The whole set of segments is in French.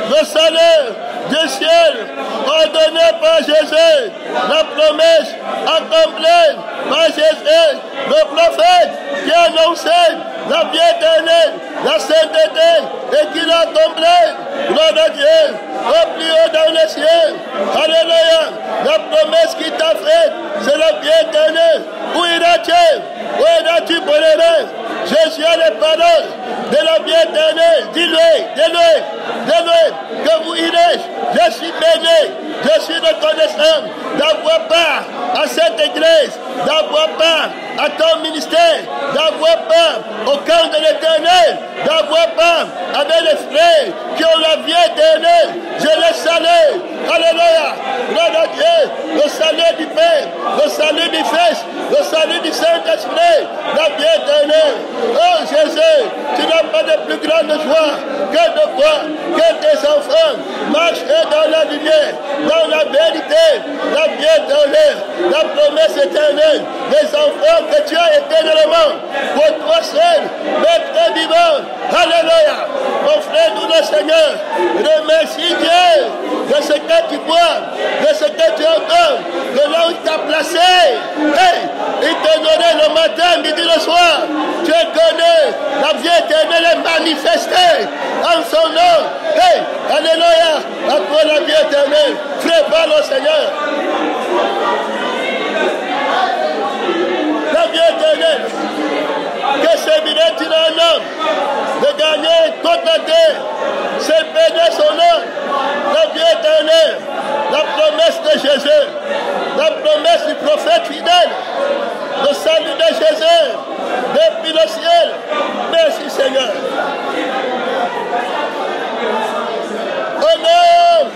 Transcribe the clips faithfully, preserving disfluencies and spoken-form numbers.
le salut du ciel, ordonné par Jésus, la promesse accomplie par Jésus, le prophète qui a annoncé la vie éternelle, la sainteté, et qui l'a accomplie. Gloire à Dieu, au plus haut dans les cieux. Alléluia. La promesse qu'il t'a faite, c'est la vie éternelle. Où iras-tu? Où iras-tu pour les rêves? Jésus a les paroles de la vie éternelle. Dis-lui, dis-lui, dis-lui que vous irez. Je suis béni, je suis reconnaissant d'avoir part à cette église, d'avoir part à ton ministère, d'avoir part au camp de l'éternel, d'avoir part avec les frères qui ont la vie éternelle. Je les salue. Alléluia. Gloire à Dieu. Le salut du Père, le salut du Fils, le salut du Saint-Esprit, la vie éternelle. Oh Jésus, tu n'as pas de plus grande joie que de voir que tes enfants marchent dans la lumière, dans la vérité, la vie éternelle, la promesse éternelle, les enfants que tu as éternellement pour toi seul, maître vivant. Alléluia. Mon frère, nous le Seigneur, remercie Dieu de ce que tu vois, de ce que tu entends, de là où il t'a placé. Hey, il te donnait le matin, midi, le soir. Tu connais, la vie éternelle est manifestée en son nom. Hey, alléluia, à toi la vie éternelle. Frère, parle au Seigneur. La vie éternelle. Que servirait-il à un homme de gagner toute la terre, c'est perdre son âme? La vie éternelle, la promesse de Jésus, la promesse du prophète fidèle, le salut de Jésus, depuis le ciel. Merci Seigneur. Au nom,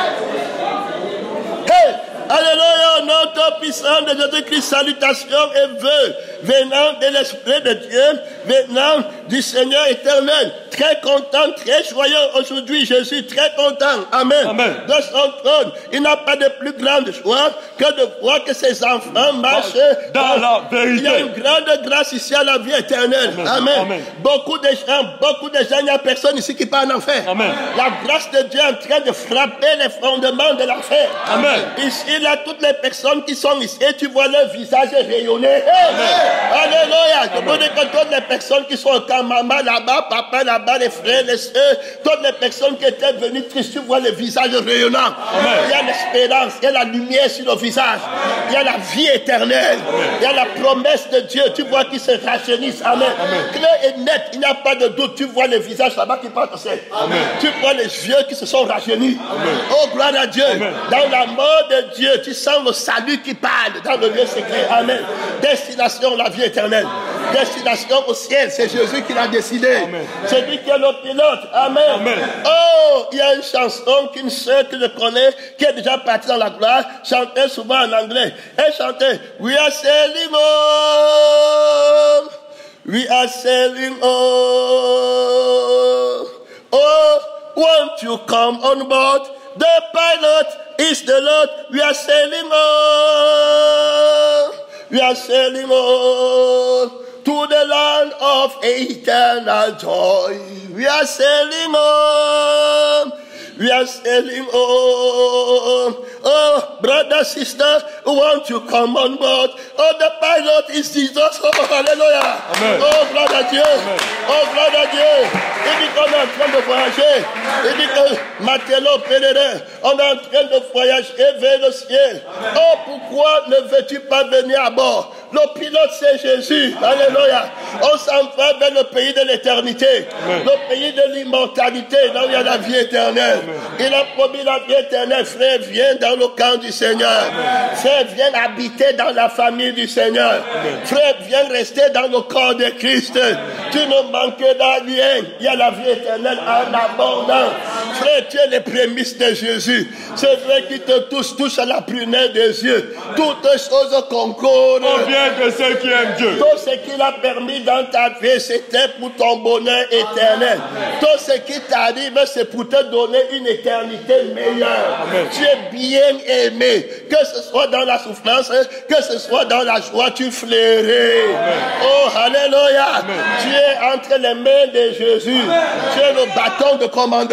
hey, alléluia, au nom tout puissant de Jésus-Christ, salutations et vœux venant de l'Esprit de Dieu, venant du Seigneur éternel. Très content, très joyeux aujourd'hui, je suis très content. Amen. Amen. De son trône, il n'a pas de plus grande joie que de voir que ses enfants marchent dans, dans la vérité. Il y a une grande grâce ici à la vie éternelle. Amen. Amen. Amen. Beaucoup de gens, beaucoup de gens, il n'y a personne ici qui part en enfer. Amen. La grâce de Dieu est en train de frapper les fondements de l'enfer. Amen. Ici, il y a toutes les personnes qui sont ici et tu vois leur visage rayonner. Hey. Alléluia. Je veux dire que toutes les personnes qui sont au camp, maman là-bas, papa là-bas, les frères, les soeurs, toutes les personnes qui étaient venues tristes, tu vois le visage rayonnant. Amen. Il y a l'espérance, il y a la lumière sur le visage, il y a la vie éternelle, amen. Il y a la promesse de Dieu, tu vois qui se rajeunissent. Amen. Amen. Clair et net, il n'y a pas de doute, tu vois le visage là-bas qui partent au ciel. Tu vois les yeux qui se sont rajeunis. Amen. Oh, gloire à Dieu. Amen. Dans la mort de Dieu, tu sens le salut qui parle dans le lieu secret. Amen. Destination, la vie éternelle. Destination au ciel, c'est Jésus qui l'a décidé. C'est lui qui est le pilote. Amen. Amen. Oh, il y a une chanson qu'une sœur que je connais, qui est déjà partie dans la gloire, chantait souvent en anglais. Elle chantait We are sailing home. We are sailing home. Oh, won't you come on board? The pilot is the Lord. We are sailing home. We are sailing home to the land of eternal joy. We are sailing home. We are sailing home. Oh, brother, sister, won't you come on board? Oh, the pilot is Jesus. Oh, hallelujah. Amen. Oh, gloire à Dieu. Amen. Oh, gloire à Dieu. Il dit qu'on est en train de voyager. Il dit que Matteo pèlerin, on est en train de voyager vers le ciel. Amen. Oh, pourquoi ne veux-tu pas venir à bord? Le pilote, c'est Jésus. Alléluia. On s'en va vers le pays de l'éternité. Le pays de l'immortalité, là où il y a la vie éternelle. Amen. Il a promis la vie éternelle. Frère, viens dans le camp du Seigneur. Amen. Frère, viens habiter dans la famille du Seigneur. Amen. Frère, viens rester dans le corps de Christ. Amen. Tu ne manques de rien. Il y a la vie éternelle en abondance. Frère, tu es les prémices de Jésus. C'est vrai qu'il te touche, touche à la prunelle des yeux. Toutes choses concourent. De ceux qui aiment Dieu. Tout ce qu'il a permis dans ta vie, c'était pour ton bonheur éternel. Amen. Tout ce qui t'arrive, c'est pour te donner une éternité meilleure. Amen. Tu es bien aimé. Que ce soit dans la souffrance, que ce soit dans la joie, tu fleuris. Oh, alléluia. Amen. Tu es entre les mains de Jésus. Amen. Tu es le bâton de commandement de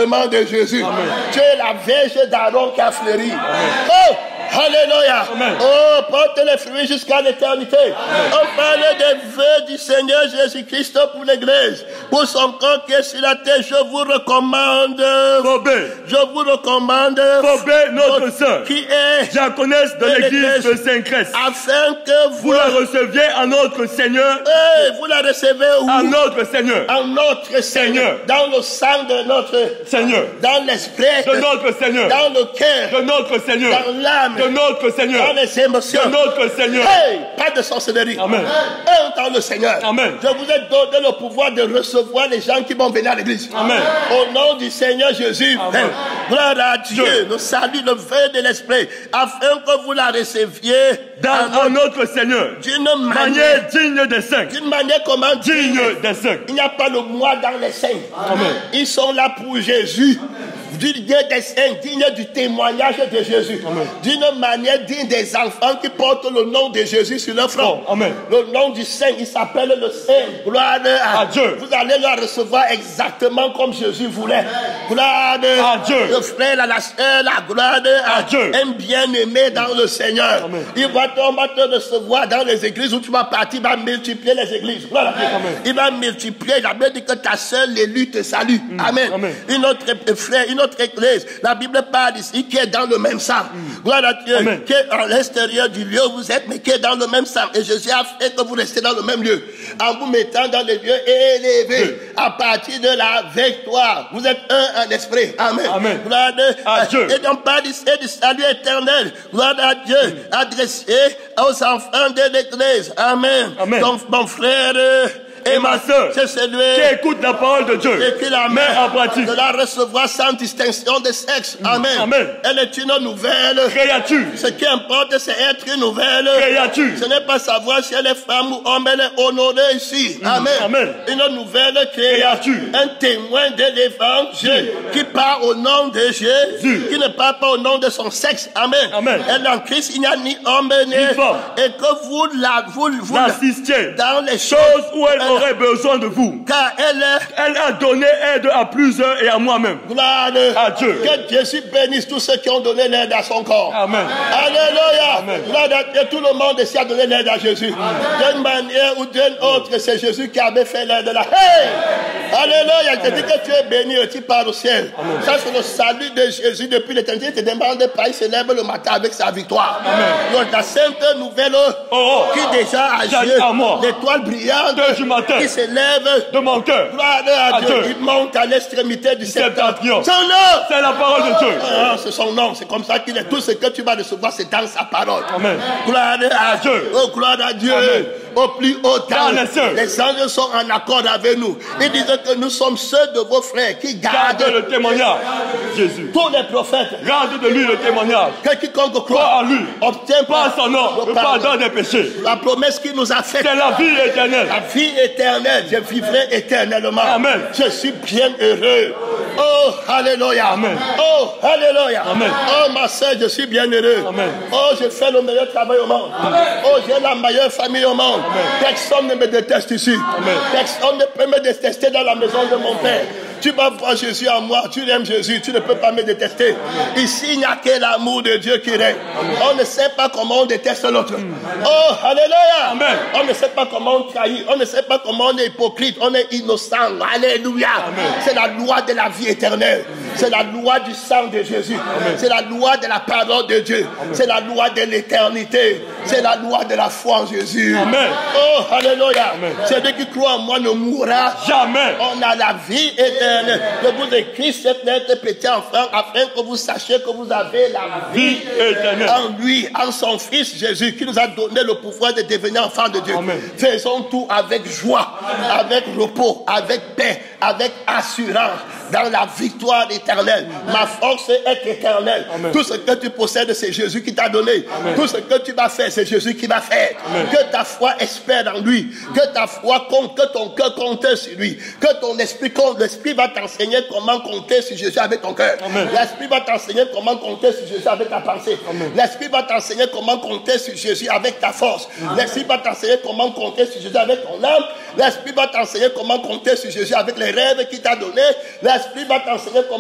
Jésus. Amen. Tu es la verge d'Aaron qui a fleuri. Oh, alléluia. Amen. Oh, porte les fruits jusqu'à l'éternité. On parle des vœux du Seigneur Jésus-Christ pour l'Église, pour son corps qui est sur la terre. Je vous recommande, Robert, je vous recommande, Robert, notre sœur, qui est diaconesse de de l'église de l'Église, Saint-Crest, afin que vous, vous la receviez à notre Seigneur, Hey, vous la recevez où? à notre Seigneur, En notre Seigneur, Seigneur. dans le sang de notre Seigneur, dans l'esprit, de notre Seigneur, dans le cœur, de notre Seigneur, dans l'âme, de notre Seigneur, dans les émotions. de notre Seigneur. Hey, pas de sorcellerie. Amen. Un dans le Seigneur. Amen. Je vous ai donné le pouvoir de recevoir les gens qui vont venir à l'église. Amen. Au nom du Seigneur Jésus. Amen. Gloire à Dieu. Dieu. Nous saluons le vœu de l'esprit afin que vous la receviez Dans en notre Seigneur, d'une manière, manière digne des saints, d'une manière comment dire, digne des saints. il n'y a pas le moi dans les saints. Amen. Ils sont là pour Jésus. Digne des saints, digne du témoignage de Jésus. Amen. D'une manière digne des enfants qui portent le nom de Jésus sur leur front. Oh, amen. Le nom du Saint, il s'appelle le Saint. Gloire à, À Dieu. Vous allez le recevoir exactement comme Jésus voulait. Gloire À Dieu. Le frère, la, la soeur, la gloire à, À Dieu. Un bien-aimé dans le Seigneur. Amen. Il va te, on va te recevoir dans les églises où tu vas partir. Il va multiplier les églises. Gloire à Dieu. Amen. Il va multiplier. Il a bien dit que ta soeur, l'élu, te salue. Amen. Amen. Une autre frère, une autre église. La Bible parle ici qui est dans le même sang. Gloire à Dieu. Amen. Qui est à l'extérieur du lieu où vous êtes, mais qui est dans le même sang. Et Jésus a fait que vous restez dans le même lieu. En vous mettant dans les lieux élevés. À partir de la victoire. Vous êtes un en esprit. Amen. Amen. Gloire À Dieu. Et on parle ici du salut éternel. Gloire à Dieu. Adressé aux enfants de l'église. Amen. Amen. Donc, mon frère Et ma sœur, c'est celui qui écoute la parole de Dieu, et qui la met met en pratique. de la recevoir sans distinction de sexe. Amen. Amen. Elle est une nouvelle Créature, Ce qui importe, c'est être une nouvelle créature, Ce n'est pas savoir si elle est femme ou homme, elle est honorée ici. Amen. Amen. Une nouvelle créature. Un témoin de l'évangile qui parle au nom de Jésus, qui ne parle pas au nom de son sexe. Amen. Amen. Elle en Christ, il n'y a ni homme ni femme. et que vous la, vous, vous l'assistiez dans les choses choses où elle elle- aurait besoin de vous. car elle est Elle a donné aide à plusieurs et à moi-même. gloire À Dieu. Que Jésus bénisse tous ceux qui ont donné l'aide à son corps. Amen. Alléluia. Amen. Gloire à Dieu. Tout le monde ici a donné l'aide à Jésus. D'une manière ou d'une autre, c'est Jésus qui avait fait l'aide là. Hey! Alléluia. Je dis que tu es béni et tu pars au ciel. Ça, c'est le salut de Jésus depuis l'éternité. Il te demande pas, il se lève le matin avec sa victoire. Donc, la sainte nouvelle Oh, oh. qui déjà a J'allais à moi. l'étoile brillante Deux du matin. qui se lève. De mon cœur. Gloire à À Dieu. Dieu. Il monte à l'extrémité du septentrion. septentrion. Son nom. C'est la parole de Dieu. Ah, c'est son nom, c'est comme ça qu'il est. Tout ce que tu vas recevoir, c'est dans sa parole. Amen. Gloire à Dieu. Dieu. Oh, gloire à Dieu. Amen. Au plus haut temps, Dans les cieux. les anges sont en accord avec nous. Ils disent que nous sommes ceux de vos frères qui Garde gardent le témoignage. Jésus. tous les prophètes. Garde de lui le témoignage. Que quiconque Crois croit en lui. obtient Par son nom, le le pardon des péchés. La promesse qu'il nous a faite. C'est la vie éternelle. La vie éternelle, je vivrai éternellement. Amen. Je suis bien heureux. Oh, alléluia. Amen. Oh, alléluia. Amen. Oh, ma soeur, je suis bien heureux. Amen. Oh, je fais le meilleur travail au monde. Oh, j'ai la meilleure famille au monde. Personne ne me déteste ici. Personne ne peut me détester dans la maison de mon Père. Tu vas voir Jésus en moi, tu aimes Jésus, tu ne peux pas me détester. Ici, il n'y a que l'amour de Dieu qui règne. On ne sait pas comment on déteste l'autre. Oh, alléluia. Amen. On ne sait pas comment on trahit, on ne sait pas comment on est hypocrite, on est innocent. Alléluia. C'est la loi de la vie éternelle. C'est la loi du sang de Jésus. C'est la loi de la parole de Dieu. C'est la loi de l'éternité. C'est la loi de la foi en Jésus. Amen. Oh, alléluia. Celui qui croit en moi ne mourra Jamais. on a la vie éternelle. Je vous écris cette lettre, petit enfant, afin que vous sachiez que vous avez la vie Vie éternelle. en lui, en son Fils Jésus, qui nous a donné le pouvoir de devenir enfants de Dieu. Amen. Faisons tout avec joie, avec repos, avec paix, avec assurance, dans la victoire éternelle. Ma force est éternelle. Amen. Tout ce que tu possèdes, c'est Jésus qui t'a donné. Amen. Tout ce que tu vas faire, c'est Jésus qui va faire. Amen. Que ta foi espère en lui. Que ta foi compte, que ton cœur compte sur lui. Que ton esprit compte. L'esprit va t'enseigner comment compter sur Jésus avec ton cœur. Amen. L'esprit va t'enseigner comment compter sur Jésus avec ta pensée. Amen. L'esprit va t'enseigner comment compter sur Jésus avec ta force. L'esprit va t'enseigner comment compter sur Jésus avec ton âme. L'esprit va t'enseigner comment compter sur Jésus avec les rêves qu'il t'a donnés. L'esprit va t'enseigner comment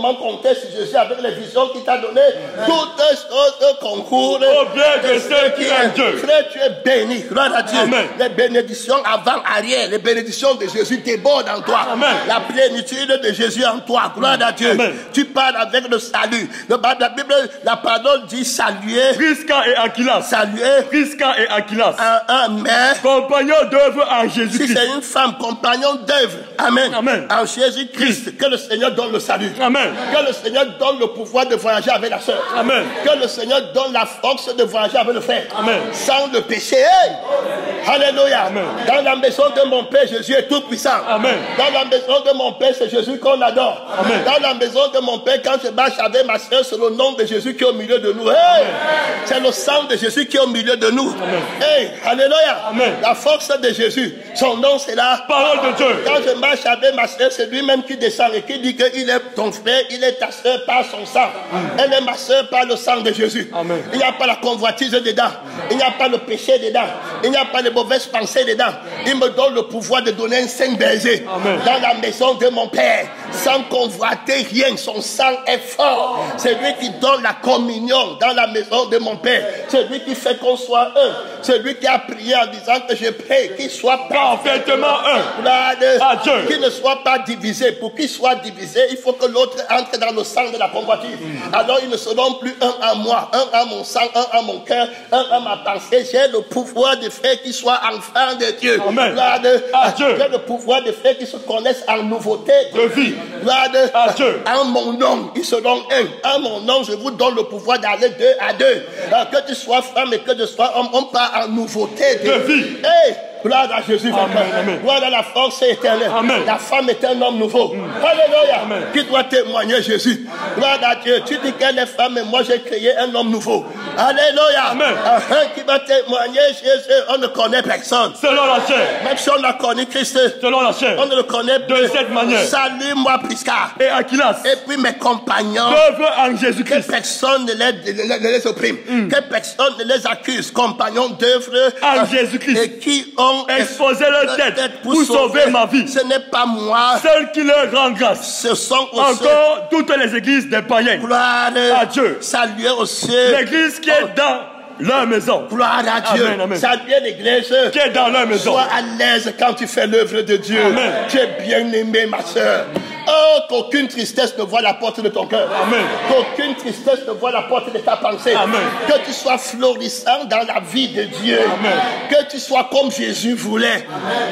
seulement compter sur Jésus avec les visions qu'il t'a données. Toutes choses concourent Au bien de ceux qui aiment Dieu. Frère, tu es béni. Gloire à Dieu. Amen. Les bénédictions avant, arrière, les bénédictions de Jésus débordent en toi. Amen. La plénitude de Jésus en toi. Gloire à Dieu. Amen. Tu parles avec le salut. Le, la Bible, la parole dit saluer. Prisca et Aquilas. Saluer. Prisca et Aquilas. Un, un mais. Compagnons d'œuvre en Si Jésus-Christ. c'est une femme, compagnon d'œuvre. Amen. Amen. En Jésus-Christ. Que le Seigneur donne le salut. Amen. Que le Seigneur donne le pouvoir de voyager avec la sœur. Amen. Que le Seigneur donne la force de voyager avec le frère. Amen. Sans le péché. Hey! Alléluia. Amen. Dans la maison de mon Père, Jésus est tout puissant. Amen. Dans la maison de mon Père, c'est Jésus qu'on adore. Amen. Dans la maison de mon Père, quand je marche avec ma soeur, c'est le nom de Jésus qui est au milieu de nous. Hey! C'est le sang de Jésus qui est au milieu de nous. Amen. Hey! Alléluia. Amen. La force de Jésus. Son nom, c'est la Parole de Dieu. Quand je marche avec ma soeur, c'est lui-même qui descend et qui dit qu'il est ton frère, il est ta soeur par son sang. Elle est ma soeur par le sang de Jésus. Amen. Il n'y a pas la convoitise dedans. Il n'y a pas le péché dedans. Il n'y a pas de mauvaises pensées dedans. Il me donne le pouvoir de donner un saint baiser Amen. dans la maison de mon Père. Sans convoiter rien, son sang est fort. C'est lui qui donne la communion dans la maison de mon Père. C'est lui qui fait qu'on soit un. C'est lui qui a prié en disant que je prie qu'il soit Parfaitement un. Gloire À Dieu. qu'il ne soit pas divisé. Pour qu'il soit divisé, il faut que l'autre entre dans le sang de la convoitise. Mm. Alors ils ne seront plus un à moi, un à mon sang, un à mon cœur, un à ma pensée. J'ai le pouvoir de faire qu'ils soient enfants de Dieu. Amen. Gloire à Dieu. J'ai le pouvoir de faire qu'ils se connaissent en nouveauté De vie. Gloire à Dieu. En mon nom, ils seront un. En mon nom, je vous donne le pouvoir d'aller deux à deux. Alors, que tu sois femme et que tu sois homme, on part en nouveauté de, De vie. Hey! Gloire à Jésus. Amen, amen. Gloire à la force éternelle. Amen. La femme est un homme nouveau. Mm. Alléluia. Amen. Qui doit témoigner Jésus. Gloire à Dieu. Tu dis qu'elle est femme et moi j'ai créé un homme nouveau. Alléluia. Amen. Un qui va témoigner Jésus. On ne connaît personne. Selon la chair. Même si on a connu Christ, Selon la chair. on ne le connaît De plus. cette manière. Salue-moi, Prisca. Et Aquilas. Et puis mes compagnons. D'œuvre en Que Jésus-Christ. personne ne les, ne les- ne les opprime. Mm. Que personne ne les accuse. Compagnons d'œuvre. En Jésus-Christ. Et qui ont Exposé leur tête pour sauver ma vie. Ce n'est pas moi. Seul qui leur rend grâce. Ce sont aussi. Encore toutes les églises des païens. Gloire à Dieu. Saluer aussi. L'église qui est dans leur maison. Gloire à Dieu. Amen, amen. Saluer l'église. Qui est dans leur maison. Sois à l'aise quand tu fais l'œuvre de Dieu. Amen. Tu es bien aimé, ma soeur. Oh, qu'aucune tristesse ne voit la porte de ton cœur. Amen. Qu'aucune tristesse ne voit la porte de ta pensée. Amen. Que tu sois florissant dans la vie de Dieu. Amen. Que tu sois comme Jésus voulait.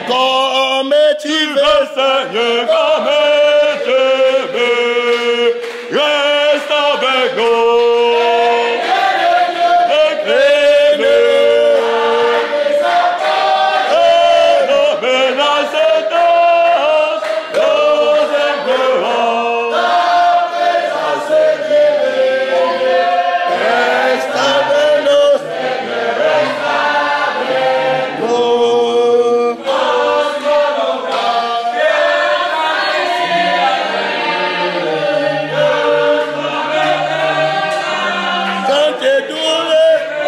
Comme tu Tu veux. veux, Seigneur, comme tu veux. Reste avec nous. Écris-le. Et nos menaces dansent, nos éclairants. Reste avec nous. Oh. Quand tu es doué,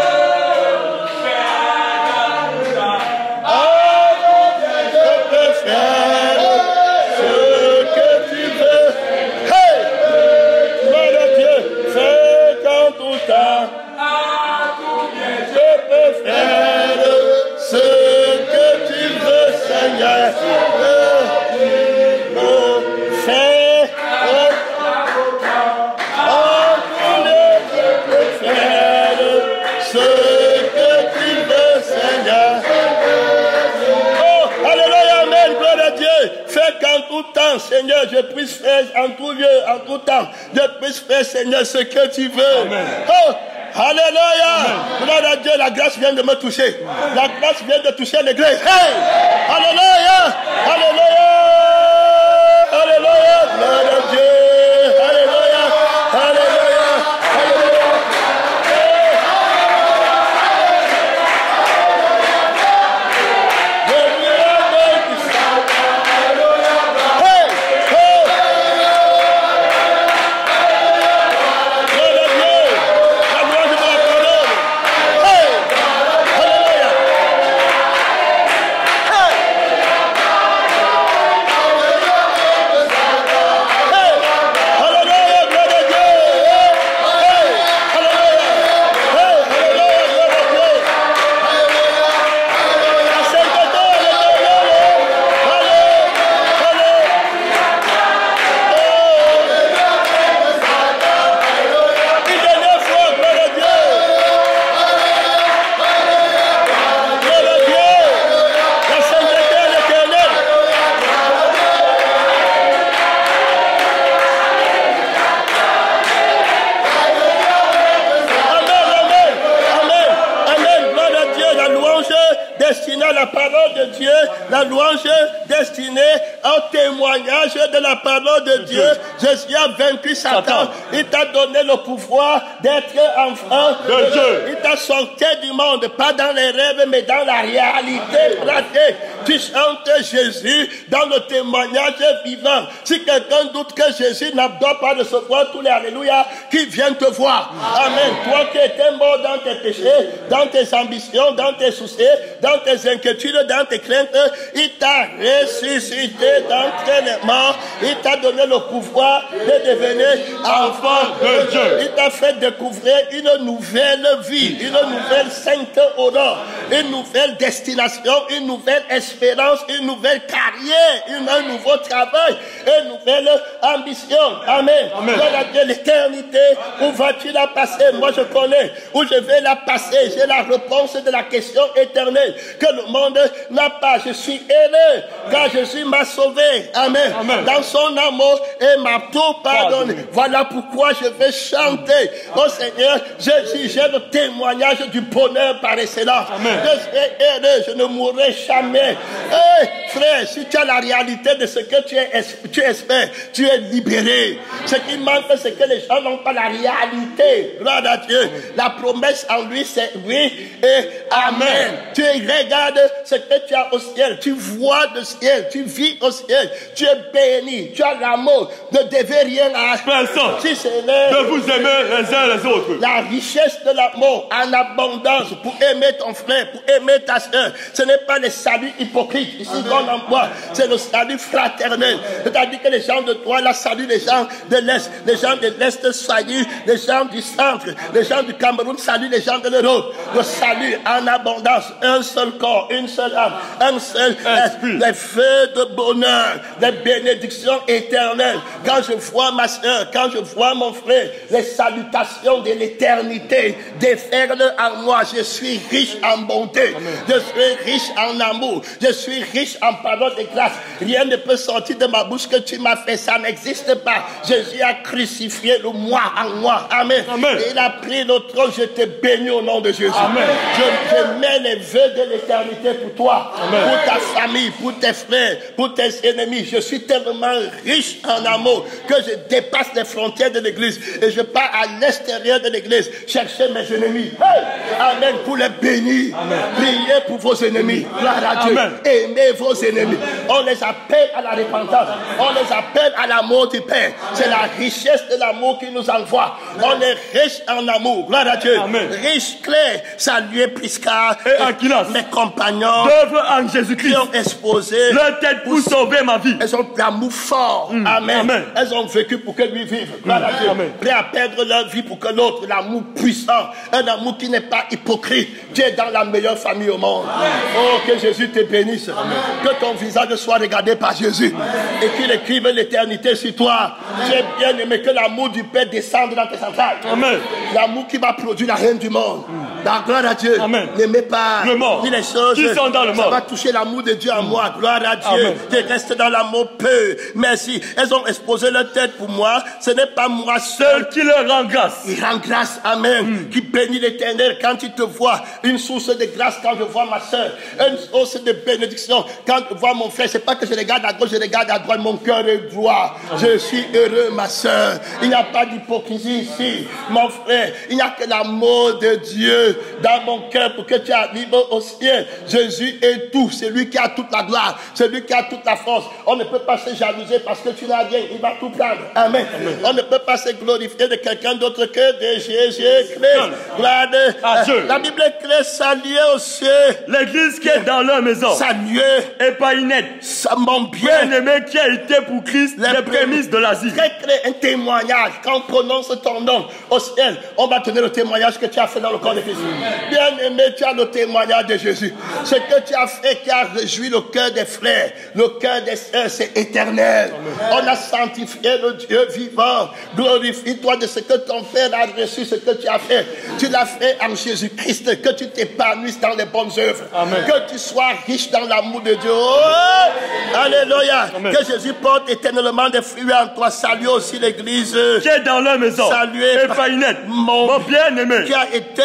je peux faire ce que tu veux. Hey! Gloire à Dieu, fais quand tout temps. Je peux faire ce que tu veux, Seigneur. Oh, fais en tout lieu, je peux faire ce que tu veux, Seigneur. Oh, alléluia, amen, gloire à Dieu. Fais qu'en tout temps, Seigneur, je puisse faire en tout lieu, en tout temps, je puisse faire, Seigneur, ce que tu veux. Amen. Oh, alléluia. Gloire à Dieu, la grâce vient de me toucher. La grâce vient de toucher l'église. Hey! Alléluia. Alléluia. Alléluia. Gloire à Dieu. Alléluia. Alléluia. Alléluia. Hey! Oh! Gloire à Dieu. La gloire de la parole. Hey! Alléluia. Hey! La louange destinée au témoignage de la parole de Dieu. Jésus a vaincu Satan. Il t'a donné le pouvoir d'être enfant de Dieu. Il t'a sorti du monde, pas dans les rêves, mais dans la réalité pratique. Tu chantes Jésus dans le témoignage vivant. Si quelqu'un doute que Jésus n'a pas recevoir tous les alléluia, qui viennent te voir. Amen. Toi qui étais mort dans tes péchés, dans tes ambitions, dans tes soucis, dans tes inquiétudes, dans tes craintes, il t'a ressuscité d'entre les morts. Il t'a donné le pouvoir de devenir enfant de Dieu. Il t'a fait découvrir une nouvelle vie, une nouvelle sainte aurore, une nouvelle destination, une nouvelle espérance, une nouvelle carrière, une, un nouveau travail, une nouvelle ambition. Amen. Amen. De l'éternité, où vas-tu la passer? Moi je connais où je vais la passer. J'ai la réponse de la question éternelle que le monde n'a pas. Je suis heureux car Jésus m'a sauvé. Amen. Amen. Dans son amour et m'a tout pardonné. Voilà pourquoi je vais chanter. Oh Seigneur, Jésus, j'ai le témoignage du bonheur par excellence. Je serai heureux, je ne mourrai jamais. Hey, frère, si tu as la réalité de ce que tu, es, tu espères, tu es libéré. Ce qui manque, c'est que les gens n'ont pas la réalité. Gloire à Dieu. Amen. La promesse en lui, c'est oui et amen. Amen. Tu regardes ce que tu as au ciel. Tu vois le ciel. Tu vis au ciel. Tu es béni. Tu as l'amour. Ne devez rien à personne. Si c'est de vous aimer les uns les autres. La richesse de l'amour en abondance pour aimer ton frère, pour aimer ta soeur. Ce n'est pas le salut hypocrite. Ici, qu'on emploie. C'est le salut fraternel. C'est-à-dire que les gens de toi, là, saluent les gens de l'Est. Les gens de l'Est saluent les gens du centre. Les gens du Cameroun saluent les gens de l'Europe. Le salut en abondance. Un seul corps, une seule âme, un seul esprit. Les feux de bonheur, les bénédictions éternelles. Quand je vois ma soeur, quand je vois mon frère, les salutations de l'éternité déferlent en moi. Je suis riche en bonté. Amen. Je suis riche en amour. Je suis riche en parole de grâce. Rien ne peut sortir de ma bouche que tu m'as fait. Ça n'existe pas. Jésus a crucifié le moi en moi. Amen. Amen. Il a pris le trône. Je te bénis au nom de Jésus. Amen. Je, je mets les vœux de l'éternité pour toi, Amen. Pour ta famille, pour tes frères, pour tes ennemis. Je suis tellement riche en amour que je dépasse les frontières de l'église et je pars à l'extérieur de l'église chercher mes ennemis. Hey! Amen. Pour les bénir. Amen. Priez pour vos ennemis. Gloire à Dieu. Amen. Aimez vos ennemis. On les appelle à la repentance. On les appelle à l'amour du Père. C'est la richesse de l'amour qui nous envoie. On est riche en amour. Gloire à Dieu. Amen. Riche, clair. Saluez Prisca et Aquilas, mes compagnons d'œuvre en Jésus-Christ, qui ont exposé leur tête pour sauver ma vie. Elles ont l'amour fort. Mm. Amen. Amen. Elles ont vécu pour que lui vive. Gloire mm. à Dieu. Amen. Prêt à perdre leur vie pour que l'autre, l'amour puissant, un amour qui n'est pas hypocrite. Tu es dans la meilleure famille au monde. Amen. Oh, que Jésus te bénisse. Amen. Que ton visage soit regardé par Jésus. Amen. Et qu'il écrive l'éternité sur toi. Amen. Tu es bien aimé, que l'amour du Père descende dans tes entrailles. L'amour qui va produire la reine du monde. Mm. La gloire à Dieu. N'aimez pas ni les choses qui sont dans le ça monde. Va toucher l'amour de Dieu en moi. Gloire à Dieu. Je reste dans l'amour peu. Merci. Elles ont exposé leur tête pour moi. Ce n'est pas moi seul qui leur rend grâce. Il rend grâce. Amen. Mm. Qui bénit l'Éternel quand il te voit. Une source de grâce quand je vois ma soeur. Une source de bénédiction quand je vois mon frère. C'est pas que je regarde à gauche, je regarde à droite. Mon cœur est droit. Je suis heureux, ma soeur. Il n'y a pas d'hypocrisie ici. Mon frère, il n'y a que l'amour de Dieu dans mon cœur pour que tu arrives au ciel. Jésus est tout. C'est lui qui a toute la gloire. C'est lui qui a toute la force. On ne peut pas se jalouser parce que tu n'as rien. Il va tout prendre. Amen. Amen. On ne peut pas se glorifier de quelqu'un d'autre que de Jésus-Christ. Gloire à Dieu. La Bible est claire. Saluez au ciel l'église qui est dans leur maison. Saluez Épaïnette, mon bien bien-aimé qui a été pour Christ les prémices de l'Asie. Très clair, un témoignage. Quand on prononce ton nom au ciel, on va tenir le témoignage que tu as fait dans le corps de Christ. Bien-aimé, tu as le témoignage de Jésus. Ce que tu as fait qui a réjoui le cœur des frères, le cœur des sœurs, c'est éternel. Amen. On a sanctifié le Dieu vivant. Glorifie-toi de ce que ton Père a reçu, ce que tu as fait. Tu l'as fait en Jésus-Christ. Que tu t'épanouisses dans les bonnes œuvres. Amen. Que tu sois riche dans l'amour de Dieu. Oh, alléluia. Amen. Que Jésus porte éternellement des fruits en toi. Salut aussi l'église qui est dans leur maison. Saluez Épaïnette, mon, mon bien-aimé qui a été pour, pour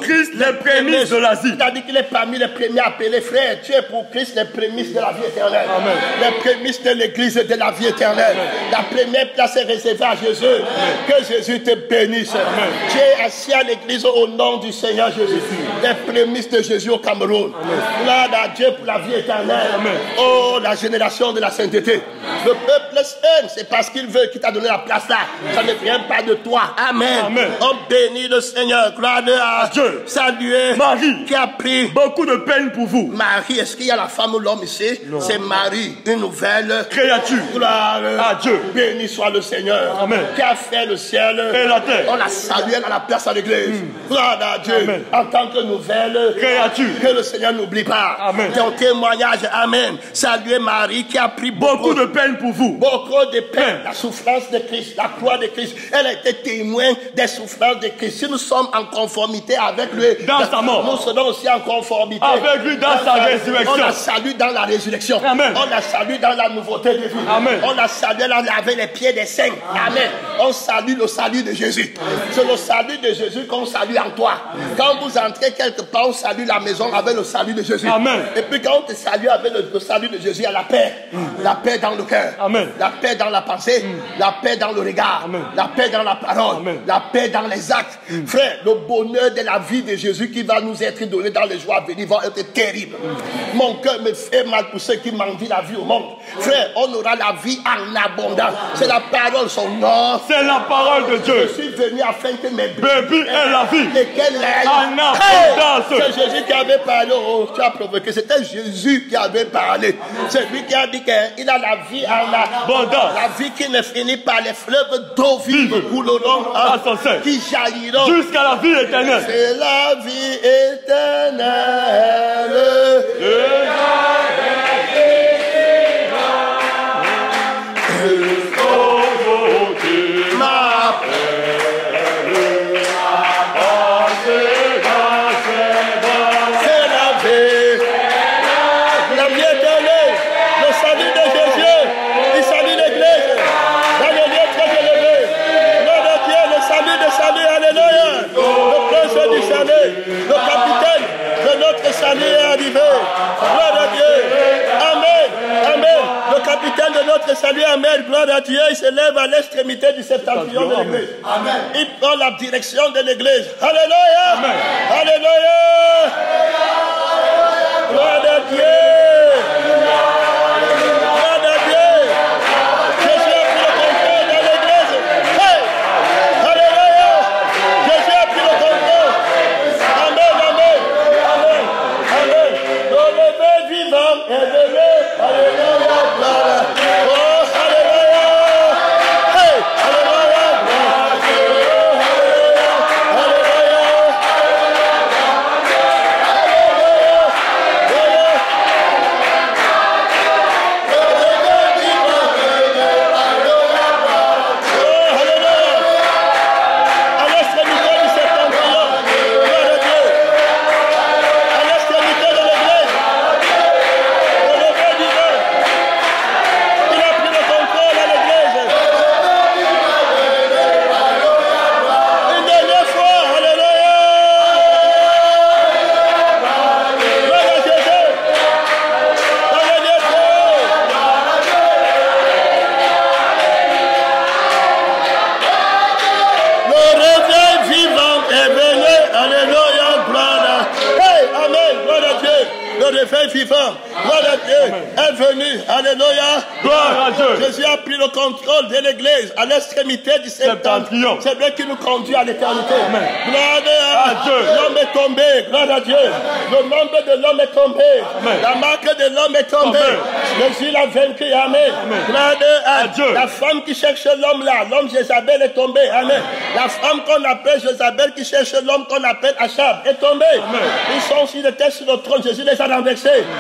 Christ les prémices de l'asile. C'est-à-dire qu'il est parmi les premiers appelés, frère. Tu es pour Christ les prémices de la vie éternelle. Amen. Les prémices de l'église de la vie éternelle. Amen. La première place est réservée à Jésus. Amen. Que Jésus te bénisse. Amen. Tu es assis à l'église au nom du Seigneur Jésus. Les prémices de Jésus au Cameroun. Gloire à Dieu pour la vie éternelle. Amen. Oh, la génération de la sainteté. Le peuple aime, c'est parce qu'il veut qu'il t'a donné la place là. Ça ne vient pas de toi. Amen. Amen. On bénit le Seigneur. Gloire à Dieu. Saluez Marie qui a pris beaucoup de peine pour vous. Marie, est-ce qu'il y a la femme ou l'homme ici? C'est Marie, une nouvelle créature. Gloire à Dieu. Béni soit le Seigneur. Amen. Qui a fait le ciel et la terre. On la salue à la place à l'église. Mm. Gloire à Dieu. Amen. En tant que nouvelle créature. Que le Seigneur n'oublie pas. Amen. Ton témoignage. Amen. Saluez Marie qui a pris beaucoup, beaucoup de peine pour vous. Beaucoup de peine. La souffrance de Christ, la croix de Christ. Elle a été témoin des souffrances de Christ. Si nous sommes en conformité avec lui, dans sa mort, nous serons aussi en conformité avec lui dans, dans sa résurrection. On la salue dans la résurrection. Amen. On la salue dans la nouveauté de vie. Amen. On la salue dans laver les pieds des saints. Amen. On salue le salut de Jésus. C'est le salut de Jésus qu'on salue en toi. Quand vous entrez quelque part, on salue la maison avec le salut de Jésus. Amen. Et puis quand on te salue avec le, le salut de Jésus, il y a la paix. Mm. La paix dans le cœur. Amen. La paix dans la pensée. Mm. La paix dans le regard. Amen. La paix dans la parole. Amen. La paix dans les actes. Mm. Frère, le bonheur de la vie de Jésus qui va nous être donné dans les jours à venir va être terrible. Mm. Mon cœur me fait mal pour ceux qui mendient la vie au monde. Frère, on aura la vie en abondance. C'est la parole, son nom. C'est la parole de Dieu. Je suis venu afin que mes bébés aient la vie. Et qu'elle ait en abondance. Hey, c'est Jésus qui avait parlé. Oh, tu as provoqué. C'était Jésus qui avait parlé. C'est lui qui a dit qu'il a la vie en abondance. La vie qui ne finit pas. Les fleuves d'eau vive couleront à son sein. Qui jailliront jusqu'à la vie éternelle. C'est la vie éternelle. Et le capitaine de notre salut est arrivé. Gloire à Dieu. Amen. Amen. Le capitaine de notre salut, amen. Gloire à Dieu. Il se lève à l'extrémité du septentrion de l'église. Amen. Il prend la direction de l'église. Alléluia. Amen. Alléluia. Gloire à Dieu. Vivant, gloire à Dieu, est venu, alléluia, gloire à Dieu. Jésus a pris le contrôle de l'église à l'extrémité du septentrion. C'est lui qui nous conduit à l'éternité. Gloire à Dieu. L'homme est tombé, gloire à Dieu. Le nombre de l'homme est tombé. Amen. La marque de l'homme est tombée. Jésus l'a vaincu, amen. Amen. Gloire à Dieu. La femme qui cherche l'homme là, l'homme Jézabel est tombé, amen. La femme qu'on appelle Jézabel qui cherche l'homme qu'on appelle Achab est tombée. Amen. Ils sont, s'ils étaient sur le trône, Jésus les a renversés. Gloire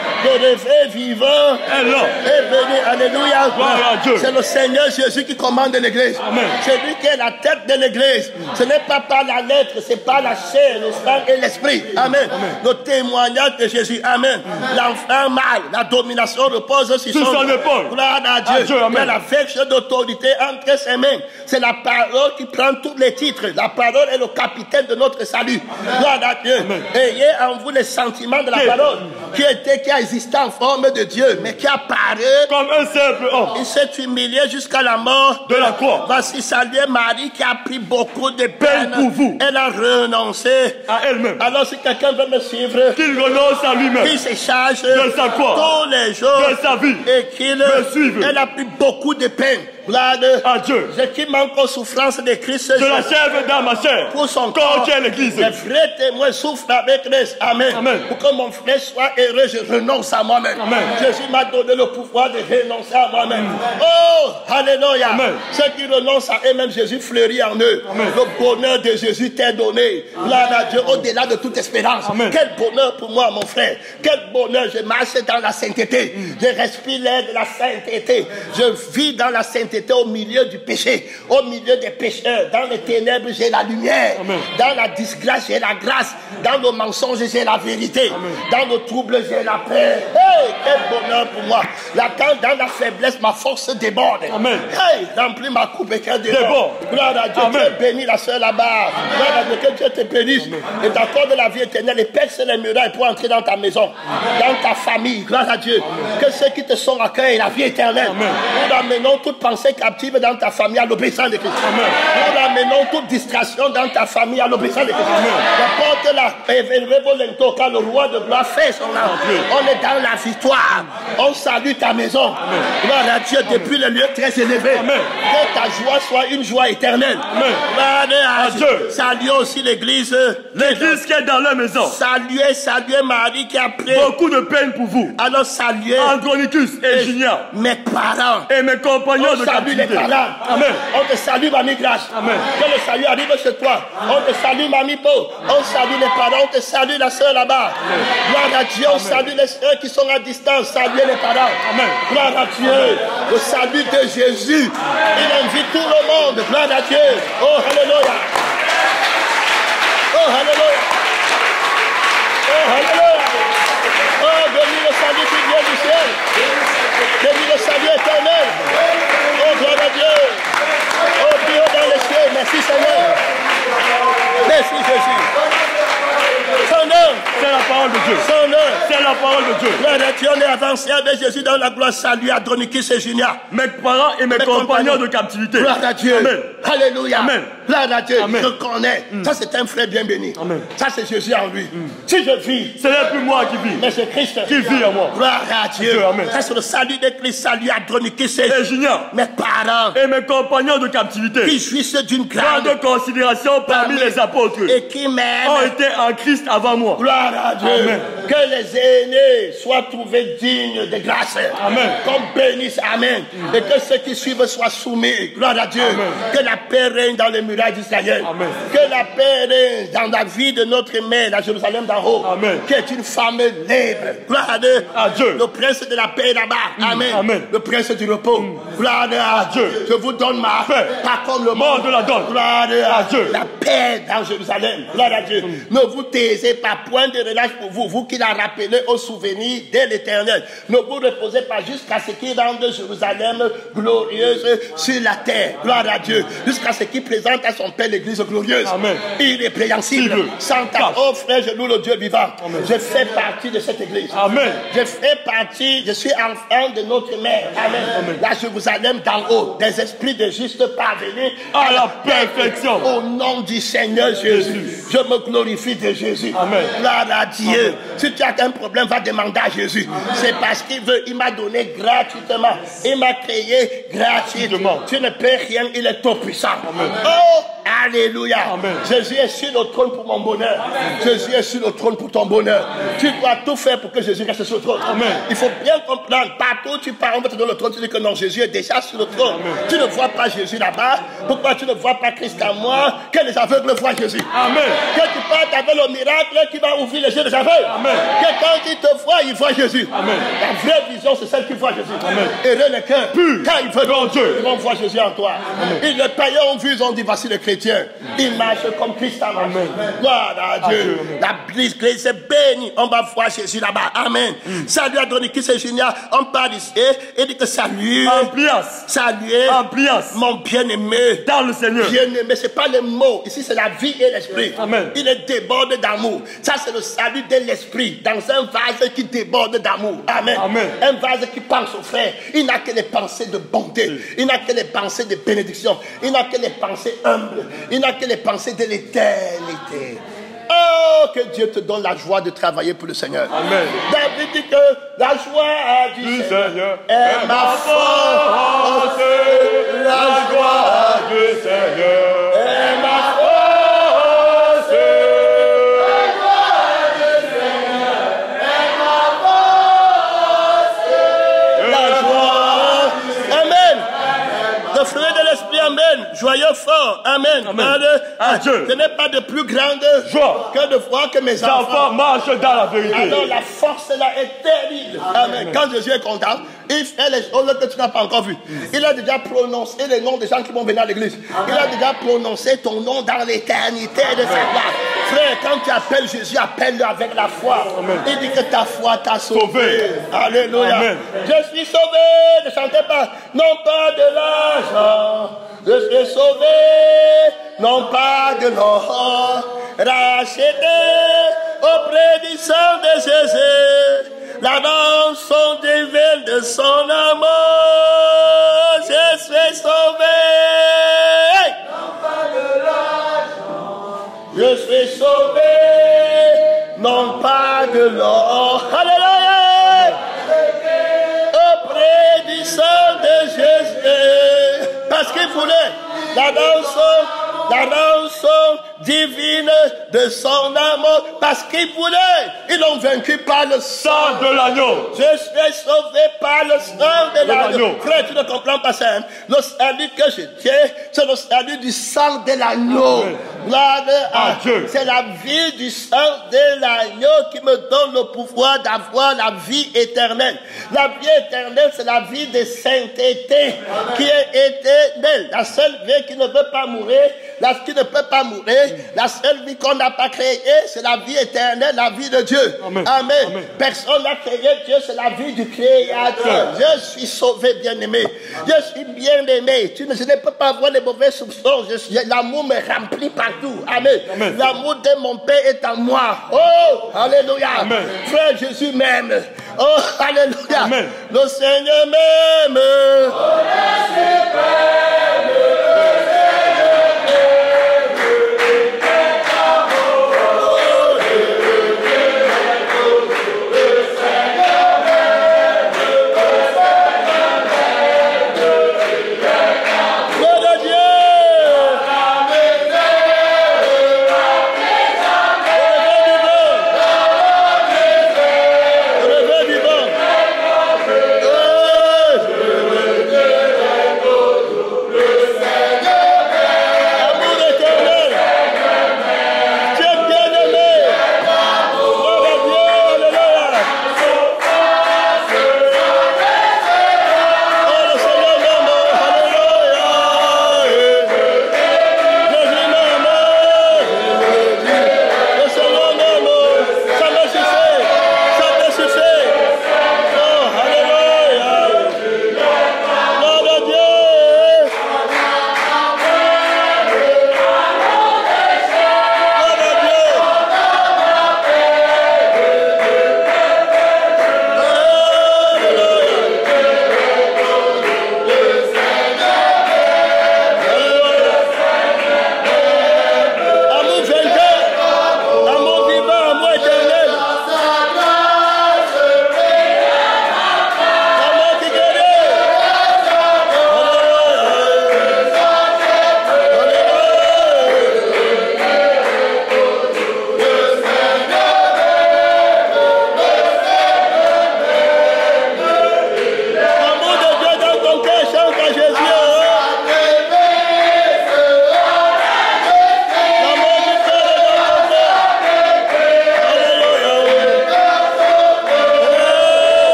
l'élevé vivant est là. est venu. Alléluia. Gloire à Dieu. C'est le Seigneur Jésus qui commande l'église. Amen. C'est lui qui est la tête de l'église. Ce n'est pas par la lettre, c'est par la chair, le sang et l'esprit. Amen. Amen. Le témoignage de Jésus. Amen. L'enfant mâle, la domination repose sur Sur son, son épaule. Gloire à Dieu. À Dieu, amen. Il y a la verge d'autorité entre ses mains. C'est la parole qui prend tous les titres. La parole est le capitaine de notre salut. Gloire à Dieu. Amen. Ayez en vous les sentiments de la Qui- parole qui était, qui a existé en forme de Dieu, mais qui apparaît. Comme un simple homme. Il s'est humilié jusqu'à la mort De la croix. Voici saluer Marie qui a pris beaucoup de peine. pour vous. Elle a renoncé. À elle-même. Alors si quelqu'un veut me suivre, Qu'il renonce à lui-même. qu'il se charge De sa croix. tous les jours De sa vie. et qu'il Me suive. elle a pris beaucoup de peine. Gloire À Dieu. ce qui manque aux souffrances de Christ De la chèvre dans ma chair. pour son Quand corps. tu es l'église. Les vrais témoins souffrent avec Christ. Amen. Amen. Pour que mon frère soit heureux, je renonce à moi-même. Amen. Jésus m'a donné le pouvoir de renoncer à moi-même. Oh, alléluia. Amen. Ceux qui renoncent à eux-mêmes, Jésus fleurit en eux. Amen. Le bonheur de Jésus t'est donné. Gloire à Dieu, au-delà de toute espérance. Amen. Quel bonheur pour moi, mon frère. Quel bonheur. Je marche dans la sainteté. Je respire l'air de la sainteté. Je vis dans la sainteté au milieu du péché, au milieu des pécheurs. Dans les ténèbres, j'ai la lumière. Amen. Dans la disgrâce, j'ai la grâce. Dans le mensonge, j'ai la vérité. Amen. Dans le trouble, j'ai la paix. Hey, quel bonheur pour moi. Là, quand dans la faiblesse, ma force déborde. Amen. Hey, remplis ma coupe et qu'elle déborde. Déborde. Gloire à Dieu. Amen. Dieu bénit la sœur là-bas. Gloire à Dieu. Que Dieu te bénisse. Et t'accorde la vie éternelle. Et perce les murailles pour entrer dans ta maison, dans ta famille. Gloire à Dieu. Que ceux qui te sont accueillent la vie éternelle. Amen. Nous amenons toute pensée captive dans ta famille à l'obéissance de Christ. Amen. Nous amenons toute distraction dans ta famille à l'obéissance de Christ. Apporte la révolento quand le roi de gloire fait son âme. On est dans la victoire. On salue ta maison. Gloire à Dieu depuis le lieu très élevé. Amen. Que ta joie soit une joie éternelle. Amen. Gloire à À Dieu. Dieu. Saluez aussi l'église. L'église qui est dans leur maison. Saluez, saluez Marie qui a pris. Beaucoup de peine pour vous. Alors saluez Andronicus et Junia. mes parents. Et mes compagnons On de salue les captivité. parents. Amen. On te salue, Mamie Grâce. Amen. Que le salut arrive chez toi. On te salue, Mamie Beau. On salue les parents. On te salue, la sœur là-bas. Gloire à Dieu. On salue les sœurs qui sont à distance. Saluez les parents. Amen. Gloire à Dieu. Le salut de Jésus. Il invite tout le monde. Gloire à Dieu. Oh, alléluia. Oh, alléluia. Oh, alléluia. Oh, béni le salut qui vient du ciel. Béni le salut éternel. Oh, gloire à Dieu. Oh, Dieu dans les cieux. Merci Seigneur. Merci Jésus. Son nom. C'est la parole de Dieu. Son nom. C'est la parole de Dieu. Gloire à Dieu. On est avancé avec Jésus dans la gloire. Salut Andronicus et Junia. Mes parents et mes, Mes compagnons, compagnons de captivité. Gloire à Dieu. Amen. Alléluia. Amen. Gloire à Dieu. Amen. Je connais. Ça, c'est un frère bien béni. Amen. Ça, c'est Jésus en lui. Si je vis, Ce n'est plus moi qui vis. mais c'est Christ Qui vit en moi. Gloire à Dieu. Dieu, amen. Ça, c'est le salut de Christ. Salut Andronicus et Et Junia. mes parents Et mes compagnons de captivité. qui jouissent d'une Pas grande de considération parmi Amen. les apôtres. et qui m'aiment. Ont été en Christ avant moi. Gloire à Dieu. Amen. Que les aînés soient trouvés dignes de grâce. Amen. Comme bénissent. Amen. Et que ceux qui suivent soient soumis. Gloire à Dieu. Amen. Que la paix règne dans les murailles d'Israël. Amen. Que la paix règne dans la vie de notre mère, la Jérusalem d'en haut. Amen. Qui est une femme libre. Gloire à Dieu. À Dieu. Le prince de la paix est là-bas. Amen. Amen. Le prince du repos. Gloire à Dieu. Je vous donne ma Paix. pas comme le Monde monde. la donne. Gloire À Dieu. La paix dans Jérusalem. Gloire à Dieu. Ne vous taisez pas, point de relâche pour vous, vous qui la rappelez au souvenir de l'Éternel. Ne vous reposez pas jusqu'à ce qu'il rende Jérusalem glorieuse sur la terre. Gloire à Dieu. Jusqu'à ce qu'il présente à son Père l'Église glorieuse. Amen. Irrépréhensible. Cible. Sans ta Cache. oh frère, je loue le Dieu vivant. Amen. Je fais partie de cette Église. Amen. Je fais partie, je suis enfant de notre mère. Amen. Amen. La Jérusalem d'en haut, des esprits de justes parvenus À la perfection. Au nom du Seigneur Jésus, je me glorifie de Jésus. Amen. Gloire à Dieu. Si tu as un problème, va demander à Jésus. C'est parce qu'il veut, il m'a donné gratuitement. Il m'a créé gratuitement. Gratuitement. Tu ne peux rien, il est tout puissant. Amen. Oh, Alléluia. Amen. Jésus est sur le trône pour mon bonheur. Amen. Jésus est sur le trône pour ton bonheur. Amen. Tu dois tout faire pour que Jésus reste sur le trône. Amen. Il faut bien comprendre, partout où tu pars, on va te donner le trône, tu dis que non, Jésus est déjà sur le trône. Amen. Tu ne vois pas Jésus là-bas. Pourquoi tu ne vois pas Christ en moi? Que les aveugles voient Jésus. Amen. Que tu partes avec le miracle qui va ouvrir les yeux des aveugles. Amen. Que quand ils te voient, ils voient Jésus. Amen. La vraie vision, c'est celle qui voit Jésus. Amen. Et le cœur, quand ils veulent Dieu, ils vont voir Jésus en toi. Amen. Et les païens ont vu, ils ont dit, voici les chrétiens. Ils marchent comme Christ a marché. Gloire à Dieu. Amen. La L'église est bénie. On va voir Jésus là-bas. Amen. Mm. Salut à Donikis et Junior. On parle ici et dit que salut. Amplias. Salut. Amplias. Mon bien-aimé. Dans le Seigneur. Bien-aimé, ce n'est pas les mots. Ici, c'est la vie et l'esprit. Amen. Il est déborde d'amour. Ça, c'est le salut de l'esprit. Dans un vase qui déborde d'amour. Amen. Amen. Un vase qui pense au frère. Il n'a que les pensées de bonté. Mm. Il n'a que les pensées de bénédiction. Il n'a que les pensées humbles. Il n'a que les pensées de l'éternité. Oh, que Dieu te donne la joie de travailler pour le Seigneur. Amen. David dit que la joie du, du Seigneur, Seigneur est ma force. La joie du Seigneur est ma force. La joie du Seigneur est ma force. La joie. Amen. Le fruit de l'esprit, amen. Joyeux fort, amen. Amen. Amen. Adieu. Ce n'est pas de plus grande joie que de voir que mes les enfants, enfants marchent dans la vérité. Alors la force là est terrible. Amen. Amen. Quand Jésus est content, il fait les choses que tu n'as pas encore vues. Il a déjà prononcé les noms des gens qui vont venir à l'église. Il a déjà prononcé ton nom dans l'éternité de sa gloire. Frère, quand tu appelles Jésus, appelle-le avec la foi. Amen. Il dit que ta foi t'a sauvé. sauvé. Alléluia. Amen. Je suis sauvé. Ne chantez pas. Non pas de l'argent. Je suis sauvé. Non pas de l'or. Racheté auprès du sang de Jésus. La rançon divine de son amour. Je suis sauvé. Non pas de l'argent. Je suis sauvé. Non pas de l'or. Alléluia. Auprès du sang de Jésus. Parce qu'il voulait la rançon, la rançon divine de son amour, parce qu'ils voulaient, ils l'ont vaincu par le sang de l'agneau. Je suis sauvé par le sang de l'agneau. Frère, tu ne comprends pas ça. Hein? Le salut que je tiens, c'est le salut du sang de l'agneau. Gloire à Dieu. C'est la vie du sang de l'agneau qui me donne le pouvoir d'avoir la vie éternelle. La vie éternelle, c'est la vie de sainteté qui est éternelle. La seule vie qui ne peut pas mourir, la qui ne peut pas mourir, la seule vie qu'on n'a pas créée, c'est la vie éternelle, la vie de Dieu. Amen. Amen. Amen. Personne n'a créé Dieu, c'est la vie du Créateur. Je suis sauvé, bien-aimé. Je suis bien-aimé. Tu ne, je ne peux pas avoir les mauvais soupçons. L'amour me remplit partout. Amen. Amen. L'amour de mon Père est en moi. Oh, alléluia. Amen. Frère Jésus m'aime. Oh, alléluia. Amen. Le Seigneur m'aime. Oh, le Seigneur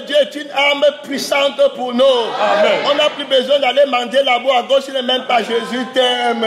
de Dieu est une arme puissante pour nous. Amen. On n'a plus besoin d'aller mendier l'amour à gauche, il n'est même pas Jésus t'aime.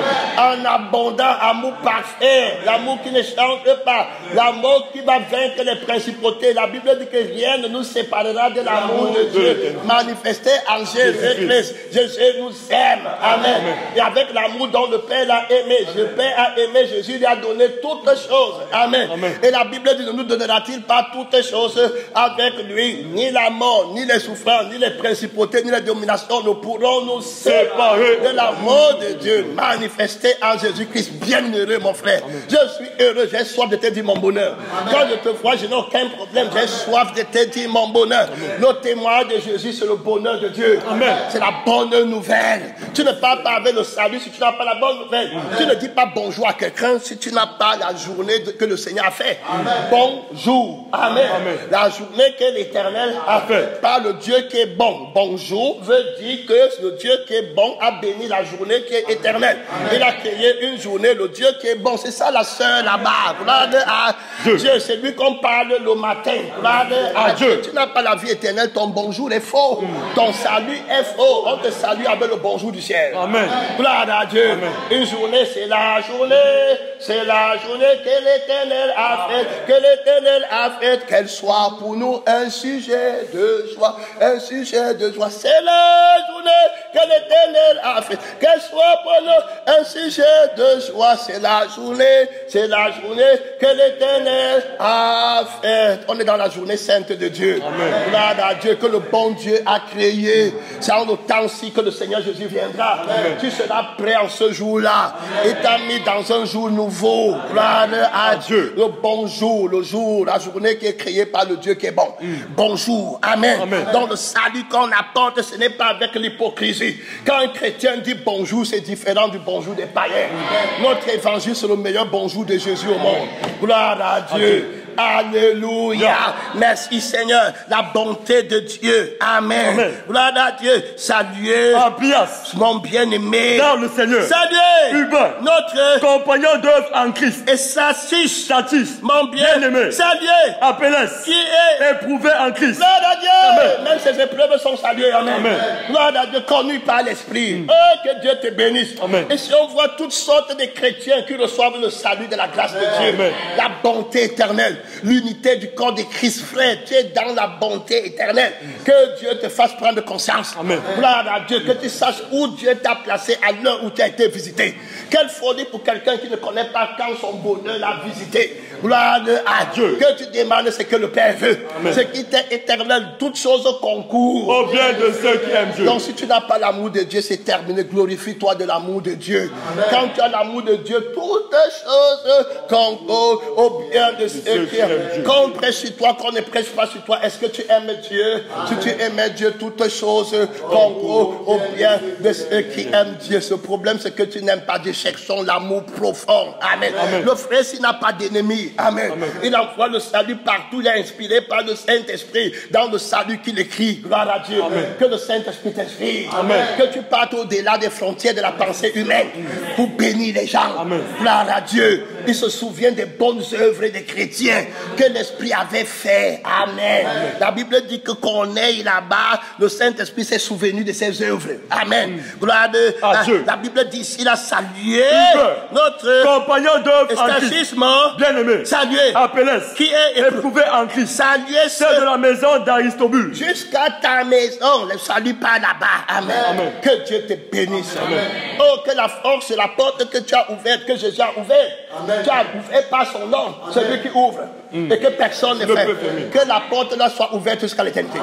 En abondant, amour parfait, l'amour qui ne change pas, l'amour qui va vaincre les principautés. La Bible dit que rien ne nous séparera de l'amour de Dieu manifesté en Jésus-Christ. Jésus nous aime. Amen. Et avec l'amour dont le Père l'a aimé, le Père a aimé Jésus, lui a donné toutes choses. Amen. Amen. Et la Bible dit, ne nous donnera-t-il pas toutes choses avec lui? Ni la mort, ni les souffrances, ni les principautés, ni les dominations ne pourront nous séparer de l'amour de Dieu manifesté en Jésus-Christ. Bienheureux, mon frère. Amen. Je suis heureux, j'ai soif de te dire mon bonheur. Amen. Quand je te vois, je n'ai aucun problème, j'ai soif de te dire mon bonheur. Amen. Le témoin de Jésus, c'est le bonheur de Dieu. C'est la bonne nouvelle. Tu ne parles pas avec le salut si tu n'as pas la bonne nouvelle. Amen. Tu ne dis pas bonjour à quelqu'un si tu n'as pas la journée de, que le Seigneur a fait. Amen. Bonjour. Amen. Amen. La journée que l'Éternel a fait. Par le Dieu qui est bon. Bonjour veut dire que le Dieu qui est bon a béni la journée qui est éternelle. Amen. Il a créé une journée, le Dieu qui est bon. C'est ça la sœur là-bas. Gloire à Dieu. Dieu. C'est lui qu'on parle le matin. Gloire à Dieu. Tu n'as pas la vie éternelle, ton bonjour est faux. Mm. Ton salut est faux. On te salue avec le bonjour du ciel. Amen. Gloire à Dieu. Amen. Une journée, c'est la journée. C'est la journée que l'Éternel a faite. Que l'Éternel a faite. Qu'elle soit pour nous un sujet de joie. Un sujet de joie. C'est la journée que l'Éternel a faite. Qu'elle soit pour nous un sujet de joie. C'est la journée. C'est la journée que l'Éternel a faite. On est dans la journée sainte de Dieu. Amen. Gloire à Dieu que le bon Dieu a créé. C'est en le temps-ci que le Seigneur Jésus viendra. Amen. Tu seras prêt en ce jour-là. Et t'as mis dans un jour nouveau. Gloire à Dieu. Le bon jour, le jour, la journée qui est créée par le Dieu qui est bon. Mm. Bonjour. Amen. Amen. Donc le salut qu'on apporte, ce n'est pas avec l'hypocrisie. Quand un chrétien dit bonjour, c'est différent du bonjour des païens. Mm. Notre évangile, c'est le meilleur bonjour de Jésus au monde. Gloire à Dieu. Dieu. Alléluia. Yeah. Merci Seigneur. La bonté de Dieu. Amen. Amen. Gloire à Dieu. Saluez Abias, mon bien-aimé dans le Seigneur. Saluez Hubert, notre compagnon d'œuvre en Christ. Et Satis, Satis, mon bien-aimé. Saluez Apelles, qui est éprouvé en Christ. Gloire à Dieu. Amen. Même ses épreuves sont saluées. Amen. Amen. Gloire à Dieu, connu par l'Esprit. Mm. Oh, que Dieu te bénisse. Amen. Et si on voit toutes sortes de chrétiens qui reçoivent le salut de la grâce de Dieu, Amen. La bonté éternelle, l'unité du corps de Christ, frère, tu es dans la bonté éternelle. Mm. Que Dieu te fasse prendre conscience. Amen. Gloire à Dieu, que tu saches où Dieu t'a placé à l'heure où tu as été visité. Quelle folie pour quelqu'un qui ne connaît pas quand son bonheur l'a visité. Gloire à Dieu. Que tu demandes ce que le Père veut. Amen. Ce qui t'est éternel, toutes choses concourent au bien de ceux qui aiment Dieu. Donc si tu n'as pas l'amour de Dieu, c'est terminé. Glorifie-toi de l'amour de Dieu. Amen. Quand tu as l'amour de Dieu, toutes choses concourent au bien de ceux qui aiment Dieu. Quand on prêche sur toi, quand on ne prêche pas sur toi, est-ce que tu aimes Dieu? Amen. Si tu aimais Dieu, toutes choses concourent au bien de ceux qui aiment Dieu. Ce problème, c'est que tu n'aimes pas Dieu. Cherchons l'amour profond. Amen. Amen. Le frère, s'il n'a pas d'ennemi, Amen. Amen. Il envoie le salut partout. Il est inspiré par le Saint-Esprit dans le salut qu'il écrit. Gloire à Dieu. Amen. Que le Saint-Esprit t'inspire. Que tu partes au-delà des frontières de la pensée humaine pour bénir les gens. Amen. Gloire à Dieu. Il se souvient des bonnes œuvres des chrétiens que l'Esprit avait fait. Amen. Amen. La Bible dit que qu'on est là-bas, le Saint-Esprit s'est souvenu de ses œuvres. Amen. Mm. Gloire de, à la, Dieu. La Bible dit ici, il a salué notre compagnon d'œuvre en Christ, bien-aimé. Saluer Apelles, qui est éprouvé en Christ. Saluer ceux de la maison d'Aristobule. Jusqu'à ta maison, le salut par là-bas. Amen. Amen. Que Dieu te bénisse. Amen. Oh, que la force et la porte que tu as ouverte, que Jésus a ouverte. Amen. Tu as ouvert par son nom, celui qui ouvre. Mm. Et que personne ne fait. Que la porte là soit ouverte jusqu'à l'éternité.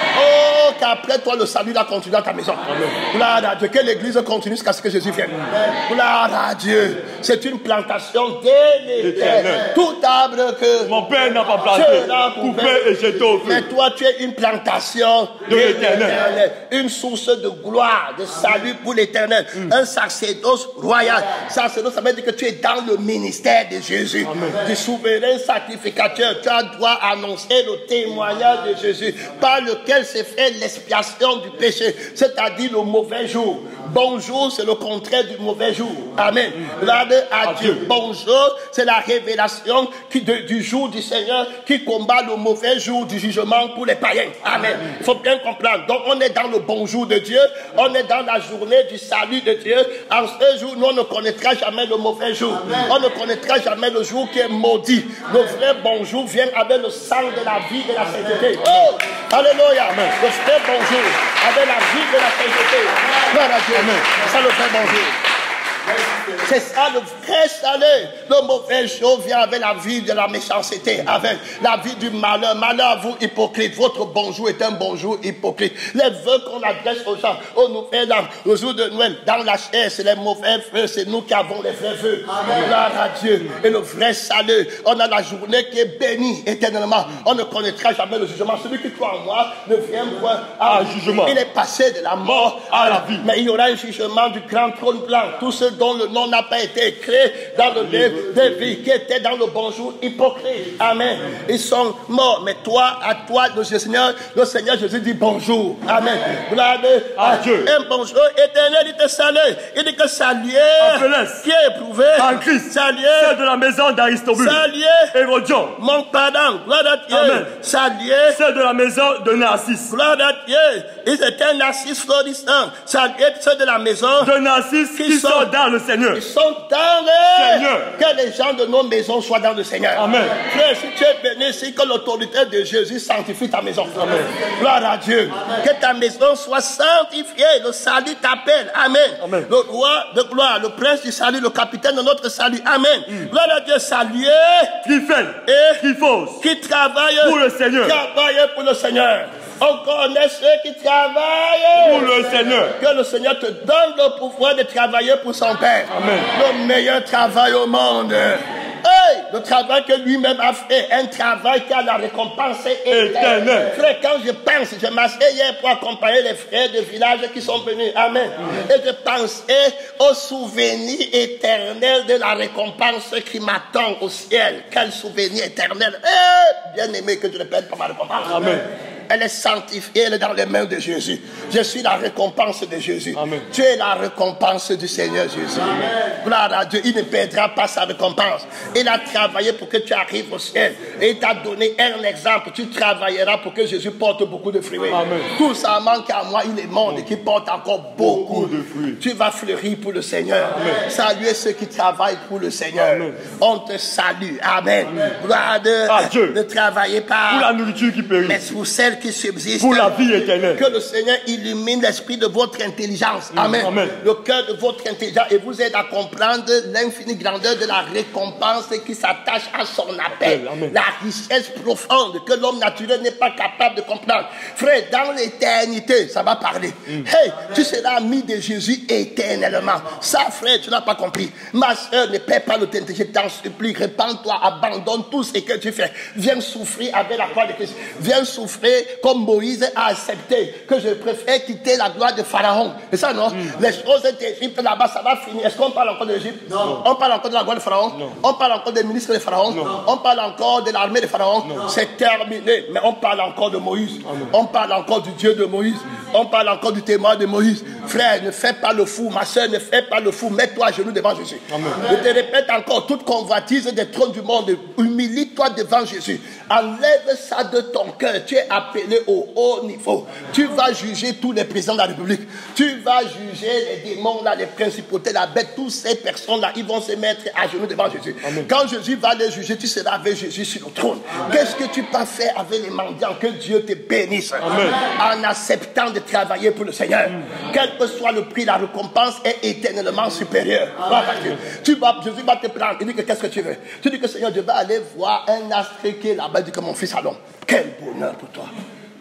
Oh, qu'après toi, le salut là continue dans ta maison. Amen. Gloire à Dieu. Que l'église continue jusqu'à ce que Jésus vienne. Amen. Gloire à Dieu. C'est une plantation d'éternel. Tout arbre que mon Père n'a pas planté, coupé et jeté au feu. Mais toi, tu es une plantation de l'éternel. Une source de gloire, de salut pour l'éternel. Mm. Un sacerdoce royal. Sacerdoce, ça veut dire que tu es dans le ministère de Jésus. Amen. Du souverain sacrificateur. Tu dois annoncer le témoignage de Jésus par lequel s'est fait l'expiation du péché. C'est-à-dire le mauvais jour. Bonjour, c'est le contraire du mauvais jour. Amen. Gloire à Dieu. Bonjour, c'est la révélation qui, de, du jour du Seigneur qui combat le mauvais jour du jugement pour les païens. Amen. Il faut bien comprendre. Donc, on est dans le bonjour de Dieu. On est dans la journée du salut de Dieu. En ce jour, nous, on ne connaîtra jamais le mauvais jour. Amen. On ne connaîtra jamais le jour qui est maudit. Le vrai bonjour vient avec le sang de la vie et de la sainteté. Oh! Alléluia. Amen. Le vrai bonjour avec la vie de la sainteté. Gloire à Dieu. Amen. C'est ça le vrai bonjour. C'est ça le vrai salut. Le mauvais jour vient avec la vie de la méchanceté, avec la vie du malheur. Malheur à vous, hypocrite. Votre bonjour est un bonjour hypocrite. Les vœux qu'on adresse aux gens, au nouvel an, au jour de Noël, dans la chair, c'est les mauvais vœux. C'est nous qui avons les vrais vœux. Gloire à Dieu. Et le vrai salut, on a la journée qui est bénie éternellement. On ne connaîtra jamais le jugement. Celui qui croit en moi ne vient point à jugement. Il est passé de la mort à la vie. Mais il y aura un jugement du grand trône blanc. Tous ceux dont le nom n'a pas été écrit dans le livre des vies, qui étaient dans le bonjour hypocrite. Amen. Ils sont morts. Mais toi, à toi, le Seigneur, le Seigneur Jésus dit bonjour. Amen. Gloire à Dieu. Un bonjour éternel, il te salue. Il dit que saluer qui est éprouvé en Christ. Saluer ceux de la maison d'Aristobule. Saluer Hérodion. Mon pardon. Gloire à Dieu. Amen. Saluer ceux de la maison de Narcisse. Gloire à Dieu. Ils étaient un Narcisse florissant. Saluer ceux de la maison de Narcisse qui, qui sont, sont dans le Seigneur. Ils sont dans le Seigneur. Que les gens de nos maisons soient dans le Seigneur. Amen. Frère, si tu es béni, c'est que l'autorité de Jésus sanctifie ta maison. Amen. Gloire à Dieu. Amen. Que ta maison soit sanctifiée. Le salut t'appelle. Amen. Amen. Le roi de gloire, le prince du salut, le capitaine de notre salut. Amen. Mm. Gloire à Dieu. Saluer. Qui fait et qui fausse. Qui travaille pour le Seigneur. Travaille pour le Seigneur. On connaît ceux qui travaillent pour le Seigneur. Que le Seigneur te donne le pouvoir de travailler pour son Père. Amen. Le meilleur travail au monde. Hey, le travail que lui-même a fait, un travail qui a la récompense éternelle. Frère, quand je pense, je m'assieds hier pour accompagner les frères de village qui sont venus. Amen. Mm. Et je pensais au souvenir éternel de la récompense qui m'attend au ciel. Quel souvenir éternel. Eh, bien aimé que je ne perde pas ma récompense. Amen. Elle est sanctifiée, elle est dans les mains de Jésus. Je suis la récompense de Jésus. Amen. Tu es la récompense du Seigneur Jésus. Amen. Gloire à Dieu, il ne perdra pas sa récompense. Il a travaillé pour que tu arrives au ciel. Et il t'a donné un exemple. Tu travailleras pour que Jésus porte beaucoup de fruits. Amen. Tout ça manque à moi, il est monde qui porte encore beaucoup, beaucoup de fruits. Tu vas fleurir pour le Seigneur. Amen. Saluez ceux qui travaillent pour le Seigneur. Amen. On te salue. Amen. Amen. Gloire à Dieu. Ne travaillez pas pour la nourriture qui périt, mais pour celle qui subsiste, pour la vie éternelle. Que le Seigneur illumine l'esprit de votre intelligence. Amen. Amen. Le cœur de votre intelligence et vous aide à comprendre l'infinie grandeur de la récompense qui s'attache à son appel. Amen. La richesse profonde que l'homme naturel n'est pas capable de comprendre. Frère, dans l'éternité, ça va parler. Mm. Hey, tu seras ami de Jésus éternellement. Ça, frère, tu n'as pas compris. Ma soeur, ne perds pas l'autorité. Je t'en supplie, répands-toi, abandonne tout ce que tu fais. Viens souffrir avec la croix de Christ. Viens souffrir comme Moïse a accepté que je préfère quitter la gloire de Pharaon. C'est ça, non? Mm. Les choses d'Égypte là-bas, ça va finir. Est-ce qu'on parle encore de l'Égypte? Non. On parle encore de la gloire de Pharaon? Non. On parle encore des ministres de Pharaon? Non. On parle encore de l'armée de Pharaon? C'est terminé. Mais on parle encore de Moïse. Amen. On parle encore du Dieu de Moïse. On parle encore du témoin de Moïse. Frère, ne fais pas le fou. Ma soeur, ne fais pas le fou. Mets-toi à genoux devant Jésus. Amen. Je te répète encore, toute convoitise des trônes du monde, humilie-toi devant Jésus. Enlève ça de ton cœur. Tu es appelé au haut niveau. Tu vas juger tous les présidents de la République. Tu vas juger les démons, là, les principautés, la bête. Toutes ces personnes-là, ils vont se mettre à genoux devant Jésus. Amen. Quand Jésus va les juger, tu seras avec Jésus sur le trône. Qu'est-ce que tu peux faire avec les mendiants? Que Dieu te bénisse. Amen. En acceptant de travailler pour le Seigneur. Amen. Quel que soit le prix, la récompense est éternellement supérieure. Tu vas, Jésus va te prendre. Il dit que qu'est-ce que tu veux? Tu dis que Seigneur, je vais aller voir un astre qui est là-bas. Il dit que mon fils allons. Quel bonheur pour toi.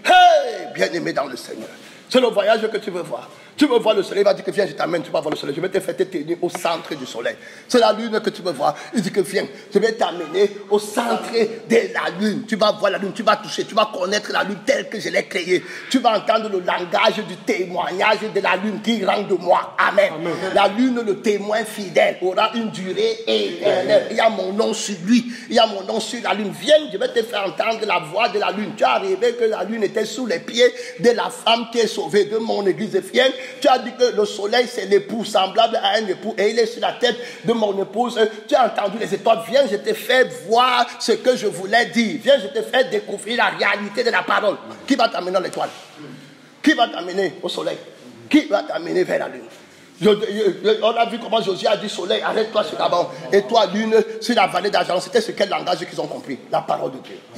Hey, bien-aimé dans le Seigneur. C'est le voyage que tu veux voir. Tu veux voir le soleil, il va dire que viens, je t'amène, tu vas voir le soleil. Je vais te faire te tenir au centre du soleil. C'est la lune que tu veux voir. Il dit que viens, je vais t'amener au centre de la lune. Tu vas voir la lune, tu vas toucher, tu vas connaître la lune telle que je l'ai créée. Tu vas entendre le langage du témoignage de la lune qui rend de moi. Amen. Amen. La lune, le témoin fidèle, aura une durée éternelle. Il y a mon nom sur lui. Il y a mon nom sur la lune. Viens, je vais te faire entendre la voix de la lune. Tu as rêvé que la lune était sous les pieds de la femme qui est sauvée de mon église. Viens, Tu as dit que le soleil, c'est l'époux, semblable à un époux, et il est sur la tête de mon épouse. Tu as entendu les étoiles. Viens, je te fais voir ce que je voulais dire. Viens, je te fais découvrir la réalité de la parole. Qui va t'amener dans l'étoile? Qui va t'amener au soleil? Qui va t'amener vers la lune? Je, je, je, on a vu comment Josué a dit soleil, arrête-toi sur la bande, et toi lune sur la vallée d'Argent. C'était ce quel langage qu'ils ont compris? La parole de Dieu.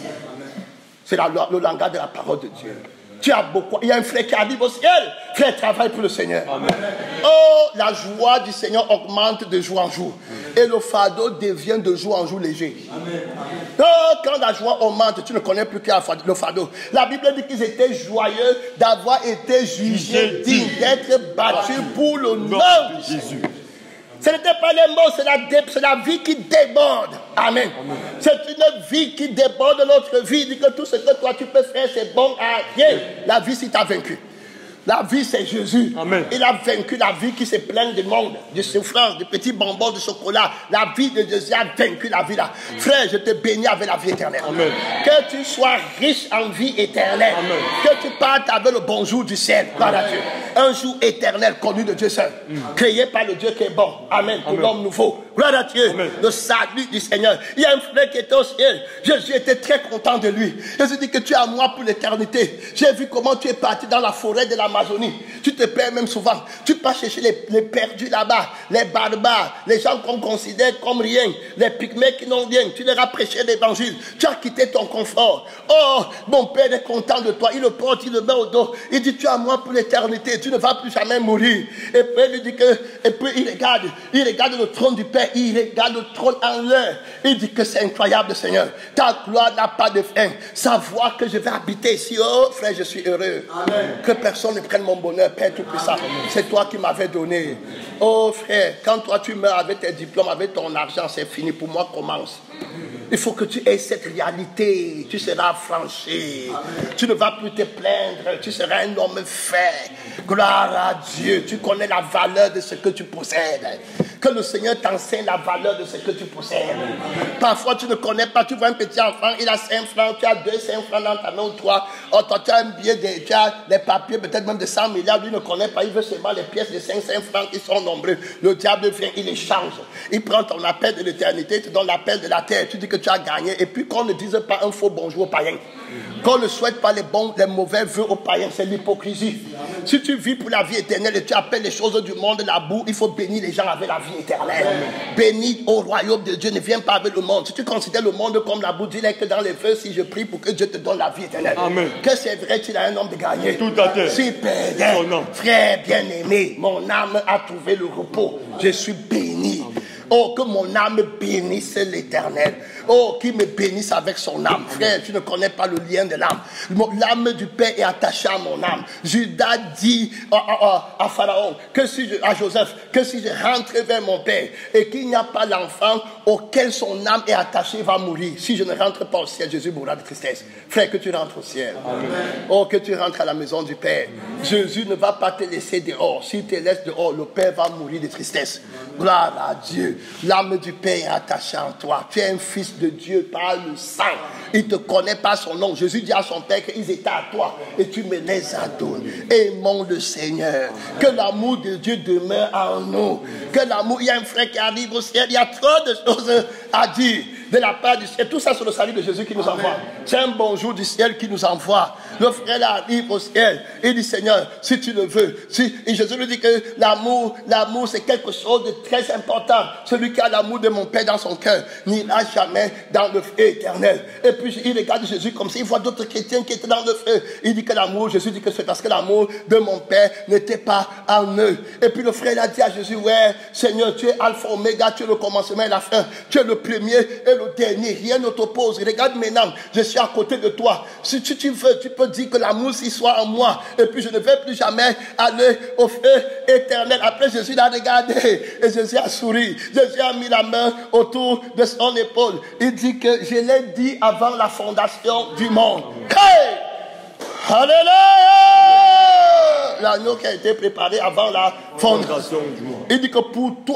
C'est le langage de la parole de Dieu. Tu as beaucoup. Il y a un frère qui arrive au ciel. Frère, travaille pour le Seigneur. Amen. Oh, la joie du Seigneur augmente de jour en jour. Et le fardeau devient de jour en jour léger. Amen. Oh, quand la joie augmente, tu ne connais plus que le fardeau. La Bible dit qu'ils étaient joyeux d'avoir été jugés dignes d'être battus pour le nom de Jésus. Ce n'était pas les mots, c'est la, c'est la vie qui déborde. Amen. Amen. C'est une vie qui déborde notre vie. Dit que tout ce que toi tu peux faire, c'est bon à rien. La vie, si tu as vaincu. La vie, c'est Jésus. Amen. Il a vaincu la vie qui se plaint du monde, de souffrance, de petits bonbons de chocolat. La vie de Jésus a vaincu la vie là. Amen. Frère, je te bénis avec la vie éternelle. Amen. Que tu sois riche en vie éternelle. Amen. Que tu partes avec le bonjour du ciel. Gloire à Dieu. Un jour éternel connu de Dieu seul. Amen. Créé par le Dieu qui est bon. Amen. Pour l'homme nouveau. Gloire à Dieu. Amen. Le salut du Seigneur. Il y a un frère qui était au ciel. Jésus était très content de lui. Jésus dit que tu es à moi pour l'éternité. J'ai vu comment tu es parti dans la forêt de l'Amazonie. Tu te perds même souvent. Tu pars chercher les, les perdus là-bas, les barbares, les gens qu'on considère comme rien, les pygmées qui n'ont rien. Tu leur as prêché l'évangile. Tu as quitté ton confort. Oh, mon Père est content de toi. Il le porte, il le met au dos. Il dit, tu es à moi pour l'éternité. Tu ne vas plus jamais mourir. Et puis il dit que, et puis il regarde, il regarde le trône du Père. Il regarde le trône en l'air. Il dit que c'est incroyable, Seigneur. Ta gloire n'a pas de fin. Savoir que je vais habiter ici. Oh, frère, je suis heureux. Amen. Que personne ne prenne mon bonheur, Père Tout-Puissant. C'est toi qui m'avais donné. Oh, frère, quand toi tu meurs avec tes diplômes, avec ton argent, c'est fini. Pour moi, commence. Il faut que tu aies cette réalité. Tu seras affranchi. Amen. Tu ne vas plus te plaindre. Tu seras un homme fait. Gloire à Dieu. Tu connais la valeur de ce que tu possèdes. Que le Seigneur t'enseigne la valeur de ce que tu possèdes. Amen. Parfois, tu ne connais pas. Tu vois un petit enfant, il a cinq francs. Tu as deux, cinq francs dans ta main ou trois. Oh, toi, tu as un billet, de, tu as des papiers, peut-être même de cent milliards. Lui ne connaît pas. Il veut seulement les pièces de cinq, cinq francs qui sont nombreux. Le diable vient, il échange. Il prend ton appel de l'éternité, il te donne l'appel de la terre. Tu dis que tu as gagné. Et puis qu'on ne dise pas un faux bonjour aux païens. Qu'on ne souhaite pas les bons, les mauvais vœux aux païens. C'est l'hypocrisie. Si tu vis pour la vie éternelle et tu appelles les choses du monde la boue, il faut bénir les gens avec la vie éternelle. Bénis au royaume de Dieu. Ne viens pas avec le monde. Si tu considères le monde comme la boue, dis-le que dans les feux, si je prie pour que Dieu te donne la vie éternelle. Amen. Que c'est vrai, tu es un homme de gagner. Tout à fait. Super bien. Frère bien-aimé, mon âme a trouvé le repos. Je suis béni. Amen. Oh, que mon âme bénisse l'Éternel. Oh, qu'il me bénisse avec son âme. Frère, tu ne connais pas le lien de l'âme. L'âme du Père est attachée à mon âme. Judas dit à, à, à Pharaon, que si je, à Joseph, que si je rentre vers mon Père et qu'il n'y a pas l'enfant auquel son âme est attachée, va mourir. Si je ne rentre pas au ciel, Jésus mourra de tristesse. Frère, que tu rentres au ciel. Amen. Oh, que tu rentres à la maison du Père. Amen. Jésus ne va pas te laisser dehors. S'il te laisse dehors, le Père va mourir de tristesse. Amen. Gloire à Dieu. L'âme du Père est attachée en toi. Tu es un fils de Dieu par le sang. Il ne te connaît pas son nom. Jésus dit à son Père qu'ils étaient à toi et tu me les as donnés. Aimons le Seigneur. Que l'amour de Dieu demeure en nous. Que l'amour, il y a un frère qui arrive au ciel. Il y a trop de choses à dire de la part du ciel. Tout ça, c'est le salut de Jésus qui nous envoie. C'est un bonjour du ciel qui nous envoie. Le frère arrive au ciel. Il dit, Seigneur, si tu le veux. Si... Et Jésus lui dit que l'amour, l'amour, c'est quelque chose de très important. Celui qui a l'amour de mon Père dans son cœur n'ira jamais dans le feu éternel. Et puis, il regarde Jésus comme ça. Il voit d'autres chrétiens qui étaient dans le feu. Il dit que l'amour, Jésus dit que c'est parce que l'amour de mon Père n'était pas en eux. Et puis, le frère a dit à Jésus, ouais, Seigneur, tu es alpha, oméga, tu es le commencement et la fin. Tu es le premier et le dernier. Rien ne t'oppose. Regarde maintenant, je suis à côté de toi. Si tu, tu veux, tu peux dire que l'amour s'y soit en moi. Et puis, je ne vais plus jamais aller au feu éternel. Après, Jésus l'a regardé et Jésus a souri. Jésus a mis la main autour de son épaule. Il dit que je l'ai dit avant la fondation du monde. Hey! Alléluia! L'agneau qui a été préparé avant la fondation du monde. Il dit que pour toi,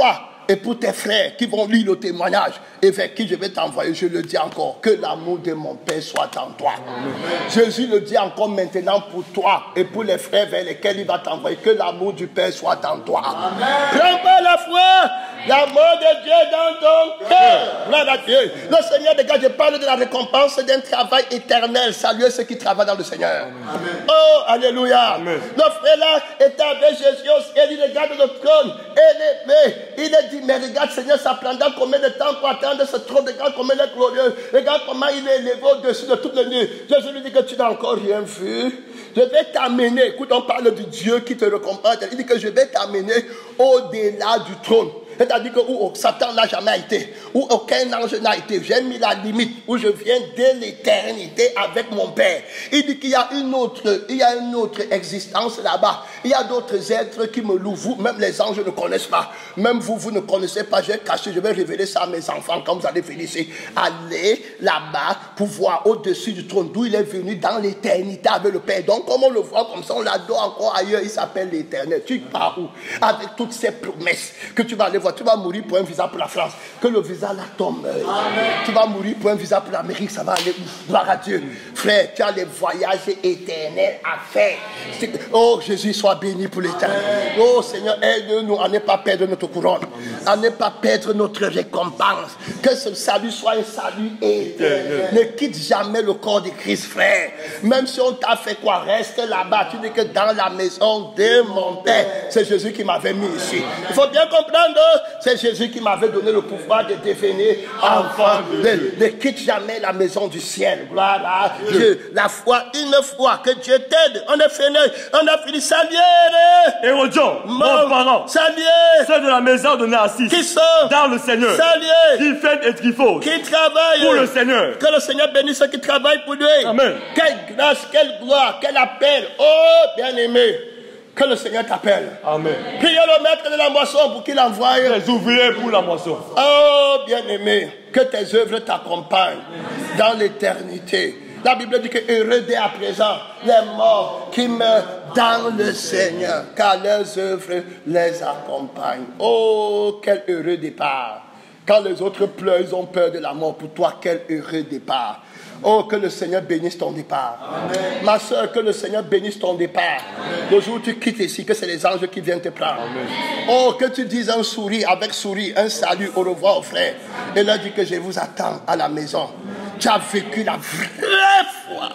et pour tes frères qui vont lire le témoignage et vers qui je vais t'envoyer, je le dis encore, que l'amour de mon Père soit en toi. Amen. Jésus le dit encore maintenant pour toi et pour les frères vers lesquels il va t'envoyer, que l'amour du Père soit en toi. Prends pas la foi, l'amour de Dieu dans ton cœur. Gloire à Dieu. Le Seigneur, les gars, je parle de la récompense d'un travail éternel. Saluez ceux qui travaillent dans le Seigneur. Amen. Oh, alléluia. Amen. Le frère là est avec Jésus au ciel, il regarde le trône élevé. Il a dit, mais regarde Seigneur, ça prendra combien de temps pour atteindre ce trône? Regarde comment il est glorieux. Regarde comment il est élevé au-dessus de toutes les nuits. Jésus lui dit que tu n'as encore rien vu. Je vais t'amener. Écoute, on parle du Dieu qui te récompense. Il dit que je vais t'amener au-delà du trône. C'est-à-dire que où Satan n'a jamais été, où aucun ange n'a été. J'ai mis la limite, où je viens de l'éternité avec mon Père. Il dit qu'il y a une autre, il y a une autre existence là-bas. Il y a d'autres êtres qui me louent. Vous, même les anges ne connaissent pas. Même vous, vous ne connaissez pas. J'ai caché, je vais révéler ça à mes enfants quand vous allez venir ici. Allez là-bas pour voir au-dessus du trône d'où il est venu dans l'éternité avec le Père. Donc, comme on le voit comme ça, on l'adore encore ailleurs. Il s'appelle l'Éternel. Tu pars où? Avec toutes ces promesses que tu vas aller. Tu vas mourir pour un visa pour la France. Que le visa là tombe. Tu vas mourir pour un visa pour l'Amérique. Ça va aller où? Gloire à Dieu. Frère, tu as les voyages éternels à faire. Oh, Jésus, sois béni pour l'éternel. Oh, Seigneur, aide-nous à ne pas perdre notre couronne. À ne pas perdre notre récompense. Que ce salut soit un salut éternel. Ne quitte jamais le corps de Christ, frère. Même si on t'a fait quoi, reste là-bas. Tu dis que dans la maison de mon Père, c'est Jésus qui m'avait mis ici. Il faut bien comprendre. C'est Jésus qui m'avait donné le pouvoir de devenir enfant. Ne, ne quitte jamais la maison du ciel. Gloire à Dieu. La foi, une fois que Dieu t'aide, on est fini. On a fini. Saluer. Hérodion, mon parent. Saluer. Ceux de la maison de Narcisse. Qui sont dans le Seigneur. Saluer. Qui fait et qui faut. Qui travaillent pour le Seigneur. Que le Seigneur bénisse ceux qui travaillent pour lui. Amen. Quelle grâce, quelle gloire, quel appel. Oh, bien-aimé. Que le Seigneur t'appelle. Amen. Priez le maître de la moisson pour qu'il envoie les ouvriers pour la moisson. Oh, bien-aimé, que tes œuvres t'accompagnent dans l'éternité. La Bible dit que heureux dès à présent les morts qui meurent dans le Seigneur, car leurs œuvres les accompagnent. Oh, quel heureux départ. Quand les autres pleurent, ils ont peur de la mort. Pour toi, quel heureux départ. Oh, que le Seigneur bénisse ton départ. Amen. Ma soeur, que le Seigneur bénisse ton départ. Amen. Le jour où tu quittes ici, que c'est les anges qui viennent te prendre. Amen. Oh, que tu dises un sourire avec sourire, un salut, au revoir, frère. Et là, dit que je vous attends à la maison. Tu as vécu la vraie foi.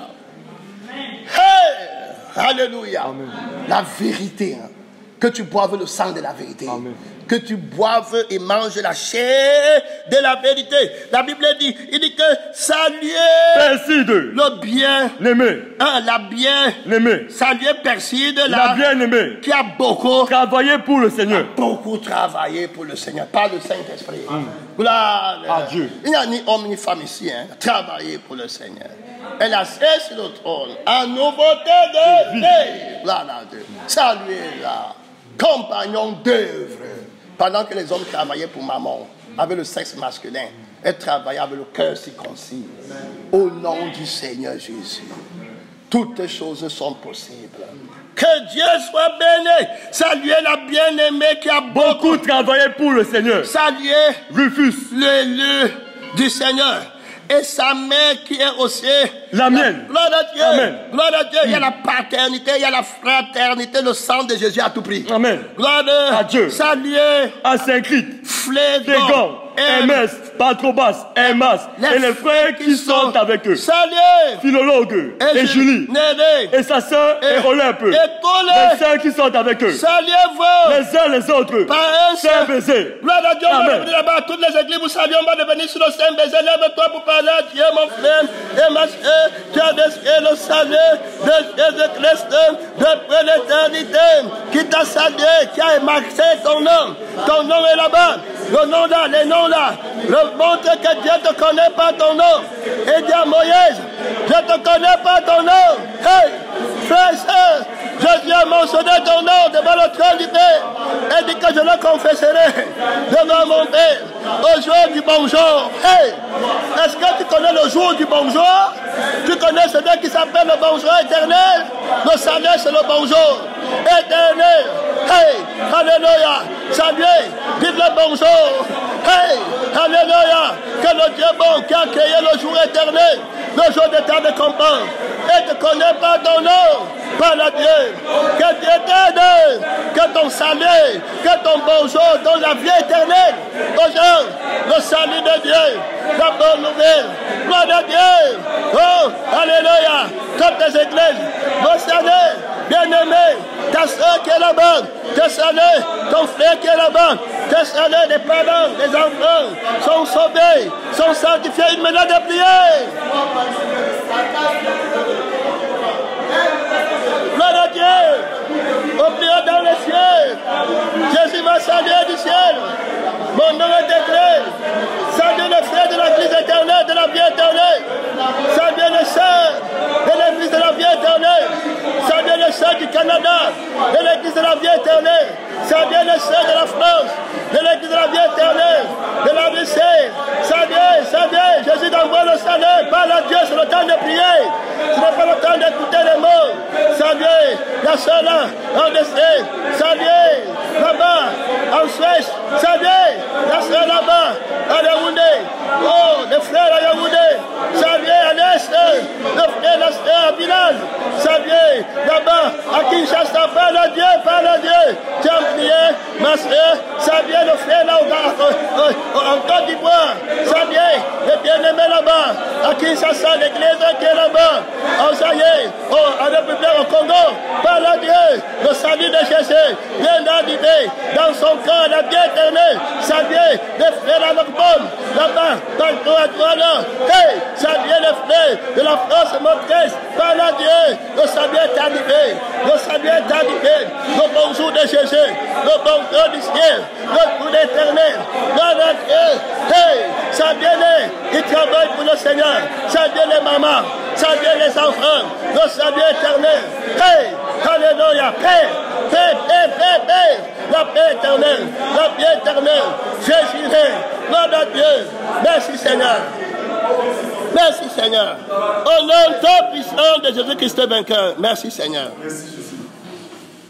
Hey! Alléluia. Amen. La vérité. Hein. Que tu boives le sang de la vérité. Amen. Que tu boives et manges la chair de la vérité. La Bible dit, il dit que saluez Perside, le bien aimé, hein, la bien aimé, saluez Perside, la, la bien aimée, qui a beaucoup travaillé pour le Seigneur, beaucoup travaillé pour le Seigneur, par le Saint-Esprit. Mm. Gloire à Dieu. Il n'y a ni homme ni femme ici, hein, travaillé pour le Seigneur. Elle a cessé le trône en nouveauté de vie. Gloire à Dieu. Saluez-la, compagnon d'œuvre. Pendant que les hommes travaillaient pour maman, avec le sexe masculin, elle travaillait avec le cœur circoncis. Au nom du Seigneur Jésus, toutes choses sont possibles. Que Dieu soit béni. Saluez la bien-aimée qui a beaucoup, beaucoup travaillé pour le Seigneur. Saluez Rufus, l'élu du Seigneur. Et sa mère qui est aussi la mienne. Gloire à Dieu. Amen. Gloire à Dieu. Il y a la paternité, il y a la fraternité, le sang de Jésus à tout prix. Amen. Gloire à Dieu. Saluez à Saint-Crite, Flégon, Hermès, Patrobas, Hermas, et les frères qui, qui sont avec eux. Saluez Philologue et, et Julie, Nédé, et sa sœur et, et Olympe, et les sœurs qui sont avec eux. Saluez-vous les uns les autres. Par un Saint baiser. Gloire à Dieu. Amen. Là-bas, toutes les églises, vous saluez, on va devenir sur le Saint baiser. Lève-toi pour parler à Dieu, mon frère. Et ma soeur, tu as décidé le salut de Jésus-Christ depuis l'éternité, qui t'a salué, qui a marqué ton nom. Ton nom est là-bas. Le nom là, les noms là. Le montre que Dieu ne te connaît pas ton nom. Et dit à Moïse, je ne te connais pas ton nom. Hey, frère et soeur, Jésus a mentionné ton nom devant le trône du Père. Et dit que je le confesserai devant mon Père au jour du bonjour. Hey, est-ce que tu connais le jour du bonjour? Tu connais celui qui s'appelle le bonjour éternel? Le salut, c'est le bonjour éternel. Hey, alléluia. Saluez, vive le bonjour. Hey, alléluia. Que le Dieu bon qui a créé le jour éternel, le jour de ta récompense, et ne connaît pas ton nom, par la Dieu. Que Dieu t'aide, que ton salut, que ton bonjour donne la vie éternelle aux gens, le salut de Dieu, la bonne nouvelle, gloire de Dieu. Oh, alléluia. Toutes les églises, vos saluts, bien-aimés, ta soeur qui est là-bas, tes saluts, ton frère qui est là-bas, tes saluts, les parents, les enfants sont sauvés, sont sanctifiés, une minute de prière. Gloire à Dieu, au plus haut dans les cieux, Jésus m'a salué du ciel, mon nom est écrit, salut les frères de l'église éternelle, de la vie éternelle, salut les sœurs de l'église de la vie éternelle, salut les sœurs du Canada, de l'église de la vie éternelle, salut les sœurs de la France, de l'église de la vie éternelle, de la Russie, salut, salut, Jésus t'envoie le salut, parle à Dieu, c'est le temps de prier, ce n'est pas le temps d'écouter les mots, salut, la sœur là, en Russie, salut, là-bas, en Suède, salut, la sœur là-bas, à Yaoundé, oh, les frères à Yaoundé, salut, à l'Est, le frère à village, salut, là-bas, à Kinshasa, parle à Dieu, parle à Dieu, tu as prié, ma soeur, salut, le frère là, en Côte d'Ivoire, salut, les bien-aimés là-bas, à Kinshasa, l'église qui est là-bas, en Zaïre, oh, en République, au Congo, parle à Dieu, le salut de Jésus, vient d'arriver dans son corps, la vie éternelle, salut, les frères à leur bombe, là-bas, dans le droit là, hey, salut, les frères de la France, montresse, parle à Dieu, le salut est arrivé, le salut est arrivé, le bonjour de Jésus, le bonjour du ciel, le coup éternel, gloire à Dieu, hey, ça vient les, ils travaillent pour le Seigneur, ça vient les mamans, ça vient les enfants, le salut éternel, hey, alléluia, paix, paix, paix, paix, paix, la paix éternelle, la paix éternelle, Jésus règne, gloire à Dieu, merci Seigneur. Merci Seigneur. Au nom tout puissant de Jésus-Christ vainqueur. Merci Seigneur. Merci.